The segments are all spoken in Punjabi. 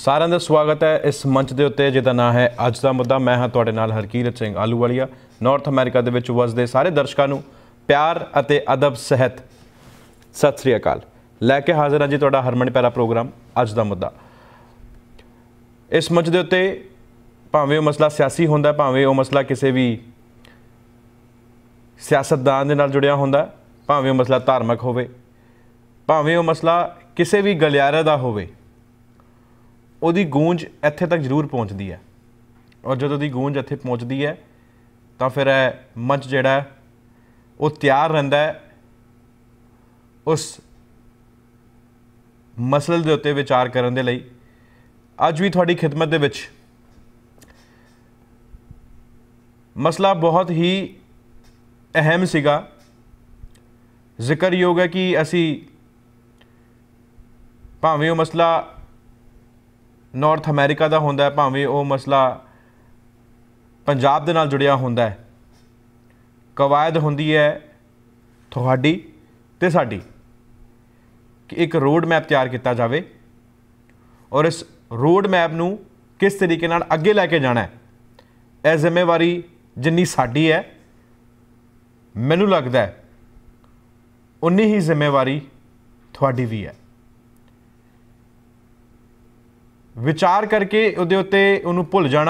सारिਆਂ ਦਾ स्वागत है इस मंच के उत्ते जिहदा नाम है अज का मुद्दा। मैं हाँ तुहाडे नाल हरकीरत सिंह आलूवालिया। नॉर्थ अमेरिका दे विच वसदे सारे दर्शकों नूं प्यार अते अदब सहित सत श्री अकाल लैके हाजिर हाँ जी तुहाडा हरमन प्यारा प्रोग्राम अज का मुद्दा। इस मंच के उत्ते भावें वह मसला सियासी होंदा, भावें वह मसला किसी भी सियासतदान दे नाल जुड़िया होंदा, भावें वह मसला धार्मिक होवे, भावें वह मसला किसी भी गलियारे का होवे, ਉਹਦੀ गूंज ਇੱਥੇ तक जरूर पहुँचती है। और ਜਦੋਂ ਦੀ गूंज ਇੱਥੇ पहुँचती है तो फिर मंच ਜਿਹੜਾ ਉਹ ਤਿਆਰ ਰਹਿੰਦਾ ਹੈ उस मसले ਦੇ ਉੱਤੇ विचार ਕਰਨ ਦੇ ਲਈ। ਅੱਜ ਵੀ ਤੁਹਾਡੀ ਖਿਦਮਤ ਦੇ ਵਿੱਚ मसला बहुत ही अहम ਸੀਗਾ। ਜ਼ਿਕਰਯੋਗ है कि ਅਸੀਂ ਭਾਵੇਂ ਉਹ मसला नॉर्थ अमेरिका का होंदा, भावें वो मसला पंजाब दे नाल जुड़िया होंदा है, कवायद होंदी है तुहाडी ते साडी कि एक रोड मैप तैयार किया जाए और इस रोड मैप नूं किस तरीके नाल अगे लैके जाना है। यह जिम्मेवारी जिन्नी साडी है, मैनूं लगदा है उन्नी ही जिम्मेवारी तुहाडी भी है। विचार करके उहदे उत्ते उहनूं भुल जाना।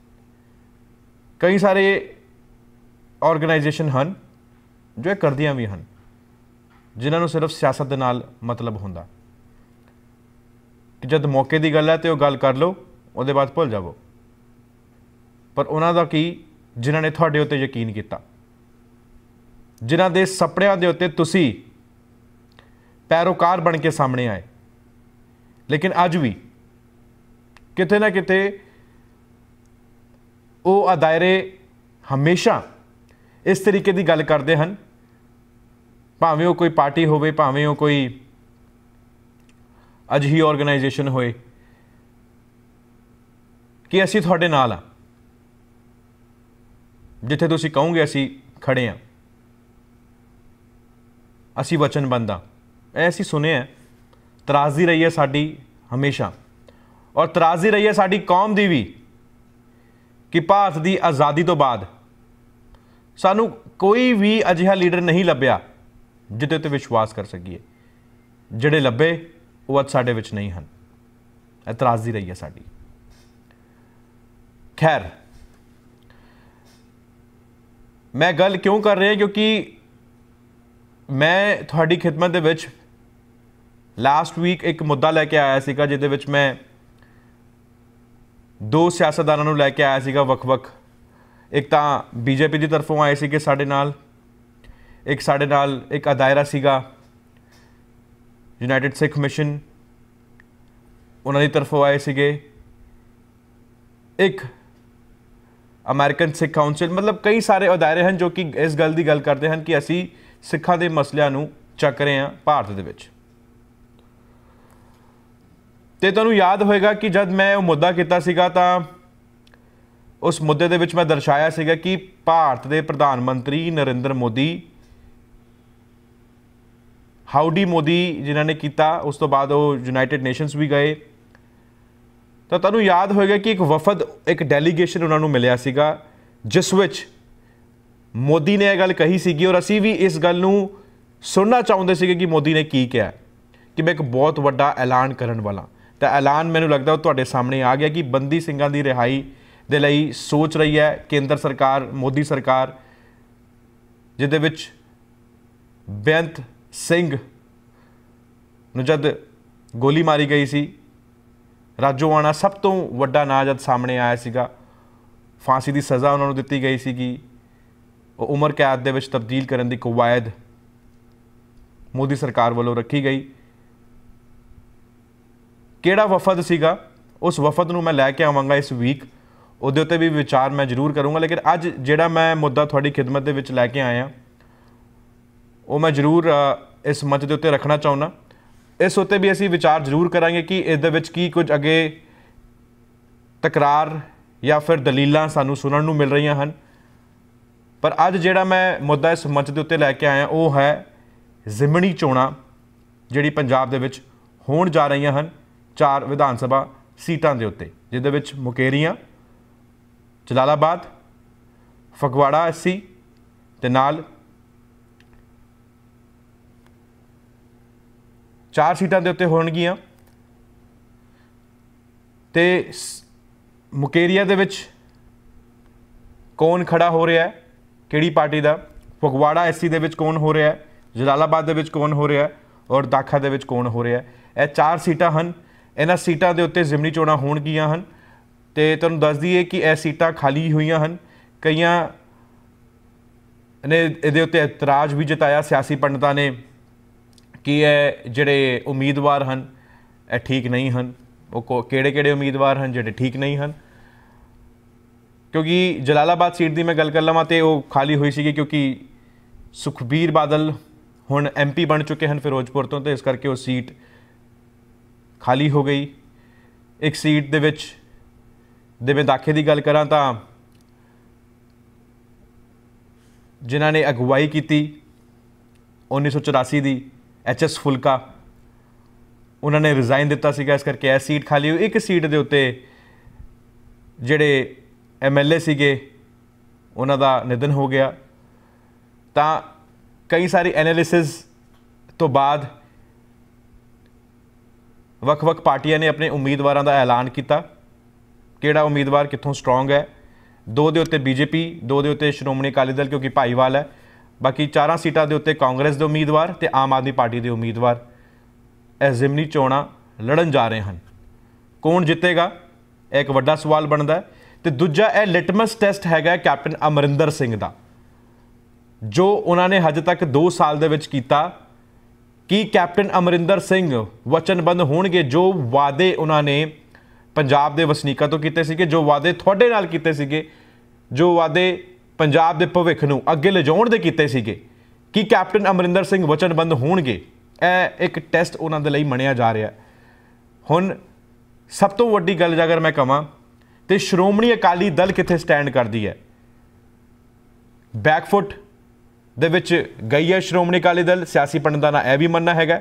कई सारे ऑर्गेनाइजेशन हैं जो करदियां भी हैं, जिन्हां नूं सिर्फ सियासत दे नाल मतलब हुंदा कि जब मौके की गल है तो गल कर लो, उहदे बाद भुल जावो। पर उन्हां दा की जिन्हां ने तुहाडे उत्ते यकीन किया, जिन्हां दे सपनिਆਂ दे उत्ते तुसी पैरोकार बन के सामने आए, लेकिन अज भी किते ना किते वो दायरे हमेशा इस तरीके की गल करते हैं, भावें वो कोई पार्टी होवे, भावें वो कोई अजिही ऑर्गेनाइजेशन होए कि असी तुहाडे नाल आ, जिथे तुसी कहोगे असी खड़े हाँ, असी वचनबंद हाँ। ऐसी सुने हैं, तराजी रही है साडी हमेशा, और तराजी रही है साडी कौम दी भी कि भारत की आज़ादी तो बाद सानू कोई भी अजिहा लीडर नहीं लभ्या जिहदे उत्ते विश्वास कर सकीए। जिहड़े लभे वो अज साडे विच नहीं हन। तराजी रही है साडी। खैर, मैं गल क्यों कर रहा क्योंकि मैं तुहाडी खिदमत दे विच लास्ट वीक एक मुद्दा लैके आया सीगा, जिहदे विच मैं दो सियासतदानों लैके आया सीगा वख-वख। एक तो बीजेपी की तरफों आए सीगे साडे नाल, एक साडे नाल एक दायरा सीगा यूनाइटेड सिख मिशन, उन्हां दी तरफों आए सीगे, एक अमेरिकन सिख काउंसिल। मतलब कई सारे दायरे हैं जो कि इस गल की गल करते हैं कि असी सिखां दे मसलिਆਂ नूं ਚੱਕ रहे हैं भारत दे विच। तो तुहानूं याद होएगा कि जब मैं वो मुद्दा किया सीगा तां उस मुद्दे दे विच मैं दर्शाया सीगा कि भारत के प्रधानमंत्री नरेंद्र मोदी, हाउडी मोदी जिन्होंने किया, उस तो बाद वो यूनाइटेड नेशनस भी गए। तो तुहानूं याद होएगा कि एक वफद, एक डेलीगेशन उन्होंने मिलिया सीगा, जिस विच मोदी ने यह गल कही सीगी और असी भी इस गल नूं सुनना चाहते सीगे कि मोदी ने की कहा कि मैं एक बहुत वड्डा ऐलान करन वाला। तो ऐलान मैनूं लगदा वो तुहाडे सामने आ गया कि बंदी ਸਿੰਘਾਂ की रिहाई दे लई सोच रही है केंद्र सरकार, मोदी सरकार, जिहदे विच बेअंत सिंह नूं जद गोली मारी गई सी, राजोआणा सब तो वड्डा नां जद सामने आया सीगा, फांसी की सज़ा उन्होंने दित्ती गई सीगी, उम्र कैद दे विच तब्दील करने की कवायद मोदी सरकार वालों रखी गई। किहड़ा वफद सीगा, उस वफद नूं मैं लैके आवांगा इस वीक, उहदे उत्ते भी विचार मैं जरूर करूँगा। लेकिन अज जिहड़ा मैं मुद्दा तुहाडी खिदमत दे विच लैके आया वो मैं जरूर इस मंच के उत्ते रखना चाहुंदा। इस उत्ते भी असीं विचार जरूर करांगे कि इस दे विच की कुछ अगे तकरार या फिर दलीलां सानूं सुनण नूं मिल रही हैं। पर अज जिहड़ा मैं मुद्दा इस मंच के उत्ते लैके आया वो है जिमनी चोणां जिहड़ी पंजाब दे विच होण जा रही हैं। 4 विधान सभा ਸੀਟਾਂ ਦੇ ਉੱਤੇ, ਜਿਹਦੇ ਵਿੱਚ ਮੁਕੇਰੀਆਂ, ਜਲਾਲਾਬਾਦ, ਫਗਵਾੜਾ ਐਸਸੀ ਤੇ ਨਾਲ 4 ਸੀਟਾਂ ਦੇ ਉੱਤੇ ਹੋਣਗੀਆਂ। ਤੇ ਮੁਕੇਰੀਆ ਦੇ ਵਿੱਚ ਕੌਣ ਖੜਾ ਹੋ ਰਿਹਾ ਹੈ, ਕਿਹੜੀ ਪਾਰਟੀ ਦਾ, ਫਗਵਾੜਾ ਐਸਸੀ ਦੇ ਵਿੱਚ ਕੌਣ ਹੋ ਰਿਹਾ ਹੈ, ਜਲਾਲਾਬਾਦ ਦੇ ਵਿੱਚ ਕੌਣ ਹੋ ਰਿਹਾ ਹੈ ਔਰ ਦਾਖਾ ਦੇ ਵਿੱਚ ਕੌਣ ਹੋ ਰਿਹਾ ਹੈ। ਇਹ 4 ਸੀਟਾਂ ਹਨ। ਇਹਨਾਂ ਸੀਟਾਂ ਦੇ ਉੱਤੇ ਜ਼ਿਮਨੀ ਚੋਣਾਂ ਹੋਣਗੀਆਂ ਹਨ। ਤੇ ਤੁਹਾਨੂੰ ਦੱਸ ਦਈਏ ਕਿ ਇਹ ਸੀਟਾਂ ਖਾਲੀ ਹੋਈਆਂ ਹਨ। ਕਈਆਂ ਨੇ ਇਹਦੇ ਉੱਤੇ ਇਤਰਾਜ਼ ਵੀ ਜਤਾਇਆ ਸਿਆਸੀ ਪੰਡਤਾਂ ਨੇ ਕਿ ਇਹ ਜਿਹੜੇ ਉਮੀਦਵਾਰ ਹਨ ਇਹ ਠੀਕ ਨਹੀਂ ਹਨ। ਉਹ ਕਿਹੜੇ ਉਮੀਦਵਾਰ ਹਨ ਜਿਹੜੇ ਠੀਕ ਨਹੀਂ ਹਨ, ਕਿਉਂਕਿ ਜਲਾਲਾਬਾਦ ਸੀਟ ਦੀ ਮੈਂ ਗੱਲ ਕਰ ਲਵਾਂ ਤੇ ਉਹ ਖਾਲੀ ਹੋਈ ਸੀਗੀ ਕਿਉਂਕਿ ਸੁਖਬੀਰ ਬਾਦਲ ਹੁਣ MP ਬਣ ਚੁੱਕੇ ਹਨ ਫਿਰੋਜ਼ਪੁਰ ਤੋਂ, ਤੇ ਇਸ ਕਰਕੇ ਉਹ ਸੀਟ ਖਾਲੀ ਹੋ ਗਈ। ਇੱਕ ਸੀਟ ਦੇ ਵਿੱਚ ਜਿਵੇਂ ਦਾਖੇ ਦੀ ਗੱਲ ਕਰਾਂ ਤਾਂ ਜਿਨ੍ਹਾਂ ਨੇ ਅਗਵਾਈ ਕੀਤੀ 1984 ਦੀ HS ਫੁਲਕਾ, ਉਹਨਾਂ ਨੇ ਰਿਜ਼ਾਈਨ ਦਿੱਤਾ ਸੀਗਾ, ਇਸ ਕਰਕੇ ਇਹ ਸੀਟ ਖਾਲੀ ਹੋਈ। ਇੱਕ ਸੀਟ ਦੇ ਉੱਤੇ ਜਿਹੜੇ MLA ਸੀਗੇ ਉਹਨਾਂ ਦਾ ਨਿਧਨ ਹੋ ਗਿਆ। ਤਾਂ ਕਈ ਸਾਰੀ ਐਨਾਲਿਸਿਸ ਤੋਂ ਬਾਅਦ ਵੱਖ-ਵੱਖ ਪਾਰਟੀਆਂ ਨੇ ਆਪਣੇ ਉਮੀਦਵਾਰਾਂ ਦਾ ਐਲਾਨ ਕੀਤਾ, ਕਿਹੜਾ ਉਮੀਦਵਾਰ ਕਿੱਥੋਂ ਸਟਰੋਂਗ ਹੈ। 2 ਦੇ ਉੱਤੇ BJP, 2 ਦੇ ਉੱਤੇ ਸ਼੍ਰੋਮਣੀ ਅਕਾਲੀ ਦਲ ਕਿਉਂਕਿ ਭਾਈਵਾਲ ਹੈ, ਬਾਕੀ 4 ਸੀਟਾਂ ਦੇ ਉੱਤੇ ਕਾਂਗਰਸ ਦੇ ਉਮੀਦਵਾਰ ਤੇ ਆਮ ਆਦਮੀ ਪਾਰਟੀ ਦੇ ਉਮੀਦਵਾਰ ਇਹ ਜ਼ਿਮਨੀ ਚੋਣਾਂ ਲੜਨ ਜਾ ਰਹੇ ਹਨ। ਕੌਣ ਜਿੱਤੇਗਾ ਇਹ ਇੱਕ ਵੱਡਾ ਸਵਾਲ ਬਣਦਾ ਹੈ। ਤੇ ਦੂਜਾ ਇਹ ਲਿਟਮਸ ਟੈਸਟ ਹੈਗਾ ਕੈਪਟਨ ਅਮਰਿੰਦਰ ਸਿੰਘ ਦਾ, ਜੋ ਉਹਨਾਂ ਨੇ ਹਜੇ ਤੱਕ 2 ਸਾਲ ਦੇ ਵਿੱਚ ਕੀਤਾ। ਕਿ ਕੈਪਟਨ ਅਮਰਿੰਦਰ ਸਿੰਘ ਵਚਨਬੱਧ ਹੋਣਗੇ ਜੋ ਵਾਅਦੇ ਉਹਨਾਂ ਨੇ ਪੰਜਾਬ ਦੇ ਵਸਨੀਕਾਂ ਤੋਂ ਕੀਤੇ ਸੀਗੇ, ਜੋ ਵਾਅਦੇ ਤੁਹਾਡੇ ਨਾਲ ਕੀਤੇ ਸੀਗੇ, ਜੋ ਵਾਅਦੇ ਪੰਜਾਬ ਦੇ ਭਵਿੱਖ ਨੂੰ ਅੱਗੇ ਲਿਜਾਉਣ ਦੇ ਕੀਤੇ ਸੀਗੇ, ਕਿ ਕੈਪਟਨ ਅਮਰਿੰਦਰ ਸਿੰਘ ਵਚਨਬੱਧ ਹੋਣਗੇ। ਇਹ ਇੱਕ ਟੈਸਟ ਉਹਨਾਂ ਦੇ ਲਈ ਮੰਨਿਆ ਜਾ ਰਿਹਾ। ਹੁਣ ਸਭ ਤੋਂ ਵੱਡੀ ਗੱਲ ਜੇਕਰ ਮੈਂ ਕਹਾਂ ਤੇ ਸ਼੍ਰੋਮਣੀ ਅਕਾਲੀ ਦਲ ਕਿੱਥੇ ਸਟੈਂਡ ਕਰਦੀ ਹੈ। ਬੈਕਫੁੱਟ ਦੇ ਵਿੱਚ ਗਈ ਹੈ ਸ਼੍ਰੋਮਣੀ ਅਕਾਲੀ ਦਲ, ਸਿਆਸੀ ਪੰਡਤਾਂ ਦਾ ਇਹ ਵੀ ਮੰਨਣਾ ਹੈਗਾ।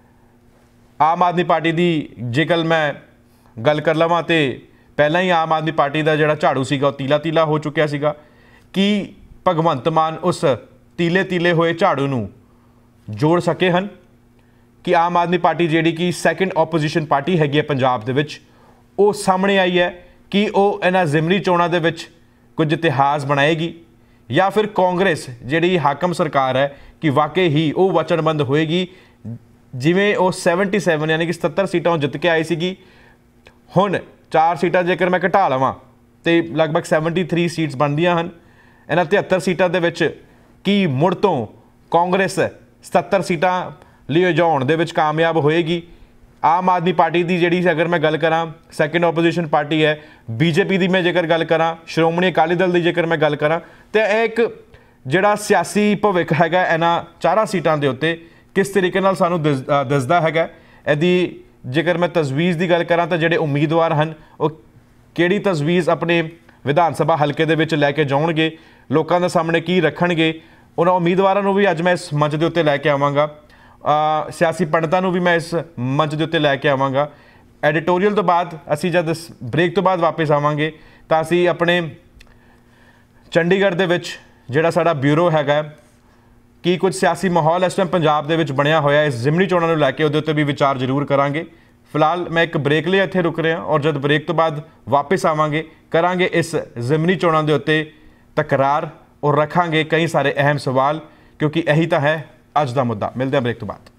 ਆਮ ਆਦਮੀ ਪਾਰਟੀ ਦੀ ਜੇਕਰ ਮੈਂ ਗੱਲ ਕਰ ਲਵਾਂ ਤੇ ਪਹਿਲਾਂ ਹੀ ਆਮ ਆਦਮੀ ਪਾਰਟੀ ਦਾ ਜਿਹੜਾ ਝਾੜੂ ਸੀਗਾ ਉਹ ਤੀਲਾ ਹੋ ਚੁੱਕਿਆ ਸੀਗਾ। ਕਿ ਭਗਵੰਤ ਮਾਨ ਉਸ ਤੀਲੇ ਹੋਏ ਝਾੜੂ ਨੂੰ ਜੋੜ ਸਕੇ ਹਨ, ਕਿ ਆਮ ਆਦਮੀ ਪਾਰਟੀ ਜਿਹੜੀ ਕਿ ਸੈਕੰਡ ਆਪੋਜੀਸ਼ਨ ਪਾਰਟੀ ਹੈਗੀ ਹੈ ਪੰਜਾਬ ਦੇ ਵਿੱਚ, ਉਹ ਸਾਹਮਣੇ ਆਈ ਹੈ ਕਿ ਉਹ ਇਹਨਾਂ ਜ਼ਿਮਨੀ ਚੋਣਾਂ ਦੇ ਵਿੱਚ ਕੁਝ ਇਤਿਹਾਸ ਬਣਾਏਗੀ, ਜਾਂ ਫਿਰ ਕਾਂਗਰਸ ਜਿਹੜੀ ਹਾਕਮ ਸਰਕਾਰ ਹੈ ਕਿ ਵਾਕਈ ਹੀ ਉਹ ਵਚਨਬੱਧ ਹੋਏਗੀ ਜਿਵੇਂ ਉਹ 77 ਯਾਨੀ ਕਿ 77 ਸੀਟਾਂ ਜਿੱਤ ਕੇ ਆਈ ਸੀਗੀ। ਹੁਣ 4 ਸੀਟਾਂ ਜੇਕਰ ਮੈਂ ਘਟਾ ਲਵਾਂ ਤੇ ਲਗਭਗ 73 ਸੀਟਸ ਬਣਦੀਆਂ ਹਨ। ਇਹਨਾਂ 73 ਸੀਟਾਂ ਦੇ ਵਿੱਚ ਕੀ ਮੁੜ ਤੋਂ ਕਾਂਗਰਸ 77 ਸੀਟਾਂ ਲਿਜਾਉਣ ਦੇ ਵਿੱਚ ਕਾਮਯਾਬ ਹੋਏਗੀ। ਆਮ ਆਦਮੀ ਪਾਰਟੀ ਦੀ ਜਿਹੜੀ ਅਗਰ ਮੈਂ ਗੱਲ ਕਰਾਂ ਸੈਕੰਡ ਆਪੋਜੀਸ਼ਨ ਪਾਰਟੀ ਹੈ, BJP ਦੀ ਮੈਂ ਜੇਕਰ ਗੱਲ ਕਰਾਂ, ਸ਼੍ਰੋਮਣੀ ਅਕਾਲੀ ਦਲ ਦੀ ਜੇਕਰ ਮੈਂ ਗੱਲ ਕਰਾਂ, ਤੇ ਇਹ ਇੱਕ ਜਿਹੜਾ ਸਿਆਸੀ ਭਵਿੱਖ ਹੈਗਾ ਇਹਨਾਂ 4 ਸੀਟਾਂ ਦੇ ਉੱਤੇ ਕਿਸ ਤਰੀਕੇ ਨਾਲ ਸਾਨੂੰ ਦੱਸਦਾ ਹੈਗਾ। ਇਹਦੀ ਜੇਕਰ ਮੈਂ ਤਜਵੀਜ਼ ਦੀ ਗੱਲ ਕਰਾਂ ਤਾਂ ਜਿਹੜੇ ਉਮੀਦਵਾਰ ਹਨ ਉਹ ਕਿਹੜੀ ਤਜਵੀਜ਼ ਆਪਣੇ ਵਿਧਾਨ ਸਭਾ ਹਲਕੇ ਦੇ ਵਿੱਚ ਲੈ ਕੇ ਜਾਣਗੇ, ਲੋਕਾਂ ਦੇ ਸਾਹਮਣੇ ਕੀ ਰੱਖਣਗੇ, ਉਹਨਾਂ ਉਮੀਦਵਾਰਾਂ ਨੂੰ ਵੀ ਅੱਜ ਮੈਂ ਇਸ ਮੰਚ ਦੇ ਉੱਤੇ ਲੈ ਕੇ ਆਵਾਂਗਾ। ਸਿਆਸੀ ਪੰਡਤਾਂ ਨੂੰ ਵੀ ਮੈਂ ਇਸ ਮੰਚ ਦੇ ਉੱਤੇ ਲੈ ਕੇ ਆਵਾਂਗਾ। ਐਡੀਟੋਰੀਅਲ ਤੋਂ ਬਾਅਦ ਅਸੀਂ ਜਦ ਬ੍ਰੇਕ ਤੋਂ ਬਾਅਦ ਵਾਪਸ ਆਵਾਂਗੇ ਤਾਂ ਅਸੀਂ ਆਪਣੇ ਚੰਡੀਗੜ੍ਹ ਦੇ ਵਿੱਚ ਜਿਹੜਾ ਸਾਡਾ ਬਿਊਰੋ ਹੈਗਾ, ਕੀ ਕੁਝ ਸਿਆਸੀ ਮਾਹੌਲ ਇਸ ਟਾਈਮ ਪੰਜਾਬ ਦੇ ਵਿੱਚ ਬਣਿਆ ਹੋਇਆ ਇਸ ਜ਼ਿਮਨੀ ਚੋਣਾਂ ਨੂੰ ਲੈ ਕੇ, ਉਹਦੇ ਉੱਤੇ ਵੀ ਵਿਚਾਰ ਜ਼ਰੂਰ ਕਰਾਂਗੇ। ਫਿਲਹਾਲ ਮੈਂ ਇੱਕ ਬ੍ਰੇਕ ਲਈ ਇੱਥੇ ਰੁਕ ਰਿਹਾ ਔਰ ਜਦ ਬ੍ਰੇਕ ਤੋਂ ਬਾਅਦ ਵਾਪਸ ਆਵਾਂਗੇ ਕਰਾਂਗੇ ਇਸ ਜ਼ਿਮਨੀ ਚੋਣਾਂ ਦੇ ਉੱਤੇ ਤਕਰਾਰ ਔਰ ਰੱਖਾਂਗੇ ਕਈ ਸਾਰੇ ਅਹਿਮ ਸਵਾਲ, ਕਿਉਂਕਿ ਇਹੀ ਤਾਂ ਹੈ ਅੱਜ ਦਾ ਮੁੱਦਾ। ਮਿਲਦੇ ਹਾਂ ਬ੍ਰੇਕ ਤੋਂ ਬਾਅਦ।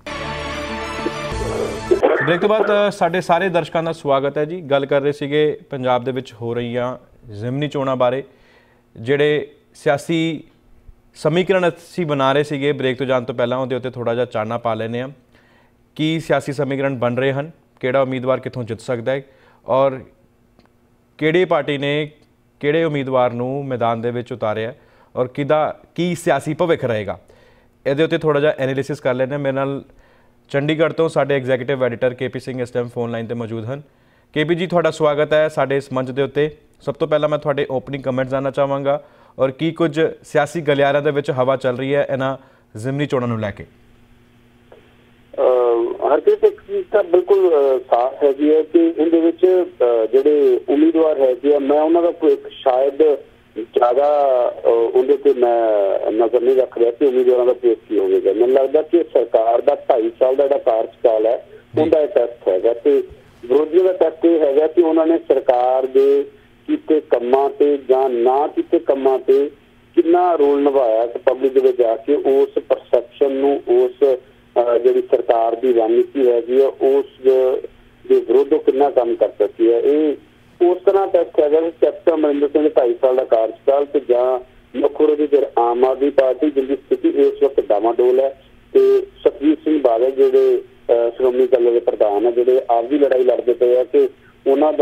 ਬ੍ਰੇਕ ਤੋਂ ਬਾਅਦ ਸਾਡੇ ਸਾਰੇ ਦਰਸ਼ਕਾਂ ਦਾ ਸਵਾਗਤ ਹੈ ਜੀ। ਗੱਲ ਕਰ ਰਹੇ ਸੀਗੇ ਪੰਜਾਬ ਦੇ ਵਿੱਚ ਹੋ ਰਹੀਆਂ ਜ਼ਿਮਨੀ ਚੋਣਾਂ ਬਾਰੇ। ਜਿਹੜੇ ਸਿਆਸੀ ਸਮੀਕਰਨ ਅਸੀਂ ਬਣਾ ਰਹੇ ਸੀਗੇ ਬ੍ਰੇਕ ਤੋਂ ਜਾਣ ਤੋਂ ਪਹਿਲਾਂ, ਉਹਦੇ ਉੱਤੇ ਥੋੜ੍ਹਾ ਜਿਹਾ ਚਾਨਣਾ ਪਾ ਲੈਂਦੇ ਹਾਂ। ਕੀ ਸਿਆਸੀ ਸਮੀਕਰਨ ਬਣ ਰਹੇ ਹਨ, ਕਿਹੜਾ ਉਮੀਦਵਾਰ ਕਿੱਥੋਂ ਜਿੱਤ ਸਕਦਾ ਹੈ ਔਰ ਕਿਹੜੀ ਪਾਰਟੀ ਨੇ ਕਿਹੜੇ ਉਮੀਦਵਾਰ ਨੂੰ ਮੈਦਾਨ ਦੇ ਵਿੱਚ ਉਤਾਰਿਆ ਔਰ ਕਿਹਦਾ ਕੀ ਸਿਆਸੀ ਭਵਿੱਖ ਰਹੇਗਾ, ਇਹਦੇ ਉੱਤੇ ਥੋੜ੍ਹਾ ਜਿਹਾ ਐਨਾਲਿਸਿਸ ਕਰ ਲੈਂਦੇ ਹਾਂ। ਮੇਰੇ ਨਾਲ ਚੰਡੀਗੜ੍ਹ ਤੋਂ ਸਾਡੇ ਐਗਜ਼ੀਕਿਊਟਿਵ ਐਡੀਟਰ KP ਸਿੰਘ ਇਸ ਟਾਈਮ ਫੋਨ ਲਾਈਨ 'ਤੇ ਮੌਜੂਦ ਹਨ। KP ਜੀ, ਤੁਹਾਡਾ ਸਵਾਗਤ ਹੈ ਸਾਡੇ ਇਸ ਮੰਚ ਦੇ ਉੱਤੇ। ਸਭ ਤੋਂ ਪਹਿਲਾਂ ਮੈਂ ਤੁਹਾਡੇ ਓਪਨਿੰਗ ਕਮੈਂਟ ਜਾਣਨਾ ਚਾਹਾਂਗਾ ਔਰ ਕੀ ਕੁਝ ਸਿਆਸੀ ਗਲਿਆਰਿਆਂ ਦੇ ਵਿੱਚ ਹਵਾ ਚੱਲ ਰਹੀ ਹੈ ਇਹਨਾਂ ਜ਼ਿਮਨੀ ਚੋਣਾਂ ਨੂੰ ਲੈ ਕੇ। ਹਰਕਤ ਇੱਕ ਚੀਜ਼ ਤਾਂ ਬਿਲਕੁਲ ਸਾਫ਼ ਹੈਗੀ ਹੈ ਕਿ ਇਹਦੇ ਵਿੱਚ ਜਿਹੜੇ ਉਮੀਦਵਾਰ ਹੈਗੇ ਆ, ਮੈਂ ਉਹਨਾਂ ਦਾ ਭਵਿੱਖ ਸ਼ਾਇਦ ਜ਼ਿਆਦਾ ਉਹਦੇ ਤੇ ਮੈਂ ਨਜ਼ਰ ਨਹੀਂ ਰੱਖ ਰਿਹਾ ਕਿ ਉਮੀਦਵਾਰਾਂ ਦਾ ਭਵਿੱਖ ਕੀ ਹੋਵੇਗਾ। ਮੈਨੂੰ ਲੱਗਦਾ ਕਿ ਸਰਕਾਰ ਦਾ 2.5 ਸਾਲ ਦਾ ਜਿਹੜਾ ਕਾਰਜਕਾਲ ਹੈ ਉਹਦਾ ਇਹ ਟੈਸਟ ਹੈਗਾ, ਤੇ ਵਿਰੋਧੀਆਂ ਦਾ ਟੈਸਟ ਇਹ ਹੈਗਾ ਕਿ ਉਹਨਾਂ ਨੇ ਸਰਕਾਰ ਦੇ ਕੀਤੇ ਕੰਮਾਂ ਤੇ ਜਾਂ ਨਾ ਕੀਤੇ ਕੰਮਾਂ ਤੇ ਕਿੰਨਾ ਰੋਲ ਨਿਭਾਇਆ ਤੇ ਪਬਲਿਕ ਦੇ ਵਿੱਚ ਜਾ ਕੇ ਉਸ ਪਰਸੈਪਸ਼ਨ ਨੂੰ, ਉਸ ਜਿਹੜੀ ਸਰਕਾਰ ਦੀ ਰਣਨੀਤੀ ਹੈਗੀ ਆ ਉਸ ਦੇ ਵਿਰੁੱਧ ਕਿੰਨਾ ਕੰਮ ਕਰ ਸਕਦੀ ਹੈ। ਇਹ ਉਸ ਤਰ੍ਹਾਂ ਟੈਸਟ ਹੈਗਾ ਕਿ ਕੈਪਟਨ ਅਮਰਿੰਦਰ ਸਿੰਘ 2.5 ਸਾਲ ਦਾ ਕਾਰਜਕਾਲ ਤੇ ਜਾਂ ਮੁੱਖ ਵਿਰੋਧੀ ਧਿਰ ਆਮ ਆਦਮੀ ਪਾਰਟੀ ਜਿਸਦੀ ਸਥਿਤੀ ਇਸ ਵਕਤ ਡਾਵਾਡੋਲ ਹੈ, ਤੇ ਸੁਖਬੀਰ ਸਿੰਘ ਬਾਦਲ ਜਿਹੜੇ ਸ਼੍ਰੋਮਣੀ ਅਕਾਲੀ ਦਲ ਦੇ ਪ੍ਰਧਾਨ ਹੈ, ਜਿਹੜੇ ਆਪਦੀ ਲੜਾਈ ਲੜਦੇ ਪਏ ਆ ਕਿ ਉਹਨਾਂ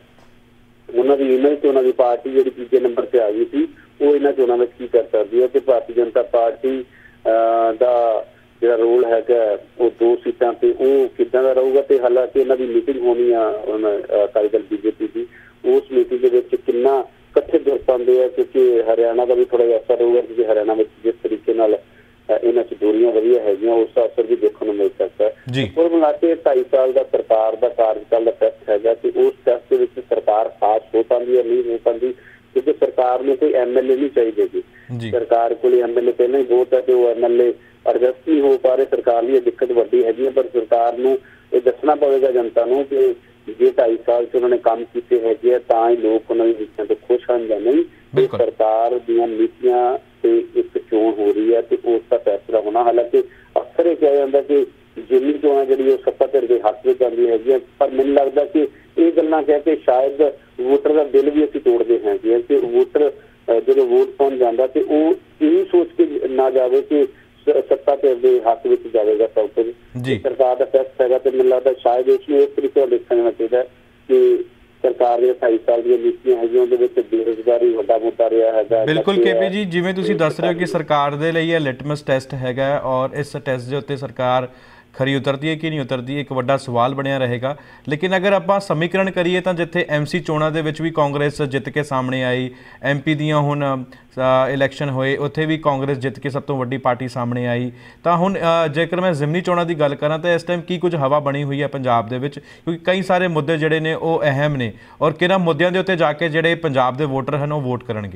ਦੀ ਇਮੇਜ ਤੇ ਉਹਨਾਂ ਦੀ ਪਾਰਟੀ ਜਿਹੜੀ ਤੀਜੇ ਨੰਬਰ ਤੇ ਆ ਗਈ ਸੀ ਉਹ ਇਹਨਾਂ ਚੋਣਾਂ ਵਿੱਚ ਕੀ ਕਰ ਸਕਦੀ ਹੈ, ਤੇ ਭਾਰਤੀ ਜਨਤਾ ਪਾਰਟੀ ਦਾ ਜਿਹੜਾ ਰੋਲ ਹੈਗਾ ਉਹ 2 ਸੀਟਾਂ ਤੇ ਉਹ ਕਿੱਦਾਂ ਦਾ ਰਹੂਗਾ। ਤੇ ਹਾਲਾਂਕਿ ਇਹਨਾਂ ਦੀ ਮੀਟਿੰਗ ਹੋਣੀ ਆ ਅਕਾਲੀ ਦਲ ਬੀਜੇਪੀ ਦੀ, ਉਸ ਮੀਟਿੰਗ ਦੇ ਵਿੱਚ ਕਿੰਨਾ ਇਕੱਠੇ ਜੁੜ ਪਾਉਂਦੇ ਆ, ਕਿਉਂਕਿ ਹਰਿਆਣਾ ਦਾ ਵੀ ਥੋੜਾ ਜਿਹਾ ਅਸਰ ਰਹੂਗਾ, ਕਿਉਂਕਿ ਹਰਿਆਣਾ ਵਿੱਚ ਜਿਸ ਤਰੀਕੇ ਨਾਲ ਇਹਨਾਂ 'ਚ ਦੂਰੀਆਂ ਵਧੀਆ ਹੈਗੀਆਂ ਉਸ ਦਾ ਅਸਰ ਵੀ ਦੇਖਣ ਨੂੰ ਮਿਲ ਸਕਦਾ ਹੈ। ਕੁੱਲ ਮਿਲਾ ਕੇ 2.5 ਸਾਲ ਦਾ ਸਰਕਾਰ ਦਾ ਕਾਰਜਕਾਲ ਦਾ ਟੈਸਟ ਹੈਗਾ ਤੇ ਉਸ ਟੈਸਟ ਦੇ ਵਿੱਚ ਸਰਕਾਰ ਖਾਸ ਹੋ ਪਾਉਂਦੀ ਹੈ ਨਹੀਂ ਹੋ ਪਾਉਂਦੀ, ਕਿਉਂਕਿ ਸਰਕਾਰ ਨੂੰ ਕੋਈ MLA ਨਹੀਂ ਚਾਹੀਦੇ ਜੀ। ਸਰਕਾਰ ਕੋਲ MLA ਪਹਿਲਾਂ ਹੀ ਬਹੁਤ ਹੈ ਤੇ ਉਹ MLA ਐਡਜਸਟ ਨਹੀਂ ਹੋ ਪਾ ਰਹੇ। ਸਰਕਾਰ ਲਈ ਇਹ ਦਿੱਕਤ ਵੱਡੀ ਹੈਗੀ ਹੈ, ਪਰ ਸਰਕਾਰ ਨੂੰ ਇਹ ਦੱਸਣਾ ਪਵੇਗਾ ਜਨਤਾ ਨੂੰ ਕਿ ਜੇ 2.5 ਸਾਲ 'ਚ ਉਹਨਾਂ ਨੇ ਕੰਮ ਕੀਤੇ ਹੈਗੇ ਆ ਤਾਂ ਹੀ ਲੋਕ ਉਹਨਾਂ ਦੀ ਨੀਤੀਆਂ ਤੋਂ ਖੁਸ਼ ਹਨ ਜਾਂ ਨਹੀਂ। ਸਰਕਾਰ ਦੀਆਂ ਨੀਤੀਆਂ ਤੇ ਇੱਕ ਚੋਣ ਹੋ ਰਹੀ ਹੈ ਤੇ ਉਸ ਦਾ ਫੈਸਲਾ ਹੋਣਾ। ਹਾਲਾਂਕਿ ਅਕਸਰ ਇਹ ਕਿਹਾ ਜਾਂਦਾ ਕਿ ਜਿੰਨੀ ਚੋਣਾਂ ਜਿਹੜੀ ਉਹ ਸੱਤਾ ਧਿਰ ਦੇ ਹੱਥ ਵਿੱਚ ਆਉਂਦੀ ਹੈਗੀਆਂ, ਪਰ ਮੈਨੂੰ ਲੱਗਦਾ ਕਿ ਇਹ ਗੱਲਾਂ ਕਹਿ ਕੇ ਸ਼ਾਇਦ ਵੋਟਰ ਦਾ ਦਿਲ ਵੀ ਅਸੀਂ ਤੋੜਦੇ ਹੈਗੇ ਕਿ ਵੋਟਰ ਜਦੋਂ ਵੋਟ ਪਾਉਣ ਜਾਂਦਾ ਤੇ ਉਹ ਇਹ ਸੋਚ ਕੇ ਨਾ ਜਾਵੇ ਕਿ ਸੱਤਾ ਧਿਰ ਦੇ ਹੱਕ ਵਿੱਚ ਜਾਵੇਗਾ ਸਭ ਕੁਝ। ਸਰਕਾਰ ਦਾ ਟੈਸਟ ਹੈਗਾ ਤੇ ਮੈਨੂੰ ਲੱਗਦਾ ਸ਼ਾਇਦ ਇਸ ਨੂੰ ਇਸ ਤਰੀਕੇ ਨਾਲ ਦੇਖਣਾ ਚਾਹੀਦਾ ਕਿ ਸਰਕਾਰ ਦੇ 2.5 ਸਾਲ ਦੀਆਂ ਨੀਤੀਆਂ ਹੈਗੀਆਂ ਉਹਦੇ ਵਿੱਚ ਬੇਰੁਜ਼ਗਾਰੀ ਵੱਡਾ ਮੁੱਦਾ ਰਿਹਾ ਹੈਗਾ। ਬਿਲਕੁਲ KP ਜੀ, ਜਿਵੇਂ ਤੁਸੀਂ ਦੱਸ ਰਹੇ ਹੋ ਕਿ ਸਰਕਾਰ ਦੇ ਲਈ ਇਹ ਲਿਟਮਸ ਟੈਸਟ ਹੈਗਾ ਔਰ ਇਸ ਟੈਸਟ ਦੇ ਉੱਤੇ ਸਰਕਾਰ ਖਰੀ ਉਤਰਦੀ ਹੈ ਕਿ ਨਹੀਂ ਉਤਰਦੀ ਇੱਕ ਵੱਡਾ ਸਵਾਲ ਬਣਿਆ ਰਹੇਗਾ। ਲੇਕਿਨ ਅਗਰ ਆਪਾਂ ਸਮੀਕਰਨ ਕਰੀਏ ਤਾਂ ਜਿੱਥੇ MC ਚੋਣਾਂ ਦੇ ਵਿੱਚ ਵੀ ਕਾਂਗਰਸ ਜਿੱਤ ਕੇ ਸਾਹਮਣੇ ਆਈ, MP ਦੀਆਂ ਹੁਣ ਇਲੈਕਸ਼ਨ ਹੋਏ ਉੱਥੇ ਵੀ ਕਾਂਗਰਸ ਜਿੱਤ ਕੇ ਸਭ ਤੋਂ ਵੱਡੀ ਪਾਰਟੀ ਸਾਹਮਣੇ ਆਈ, ਤਾਂ ਹੁਣ ਜੇਕਰ ਮੈਂ ਜ਼ਿਮਨੀ ਚੋਣਾਂ ਦੀ ਗੱਲ ਕਰਾਂ ਤਾਂ ਇਸ ਟਾਈਮ ਕੀ ਕੁਝ ਹਵਾ ਬਣੀ ਹੋਈ ਹੈ ਪੰਜਾਬ ਦੇ ਵਿੱਚ, ਕਿਉਂਕਿ ਕਈ ਸਾਰੇ ਮੁੱਦੇ ਜਿਹੜੇ ਨੇ ਉਹ ਅਹਿਮ ਨੇ ਔਰ ਕਿਹਨਾਂ ਮੁੱਦਿਆਂ ਦੇ ਉੱਤੇ ਜਾ ਕੇ ਜਿਹੜੇ ਪੰਜਾਬ ਦੇ ਵੋਟਰ ਹਨ ਉਹ ਵੋਟ ਕਰਨਗੇ।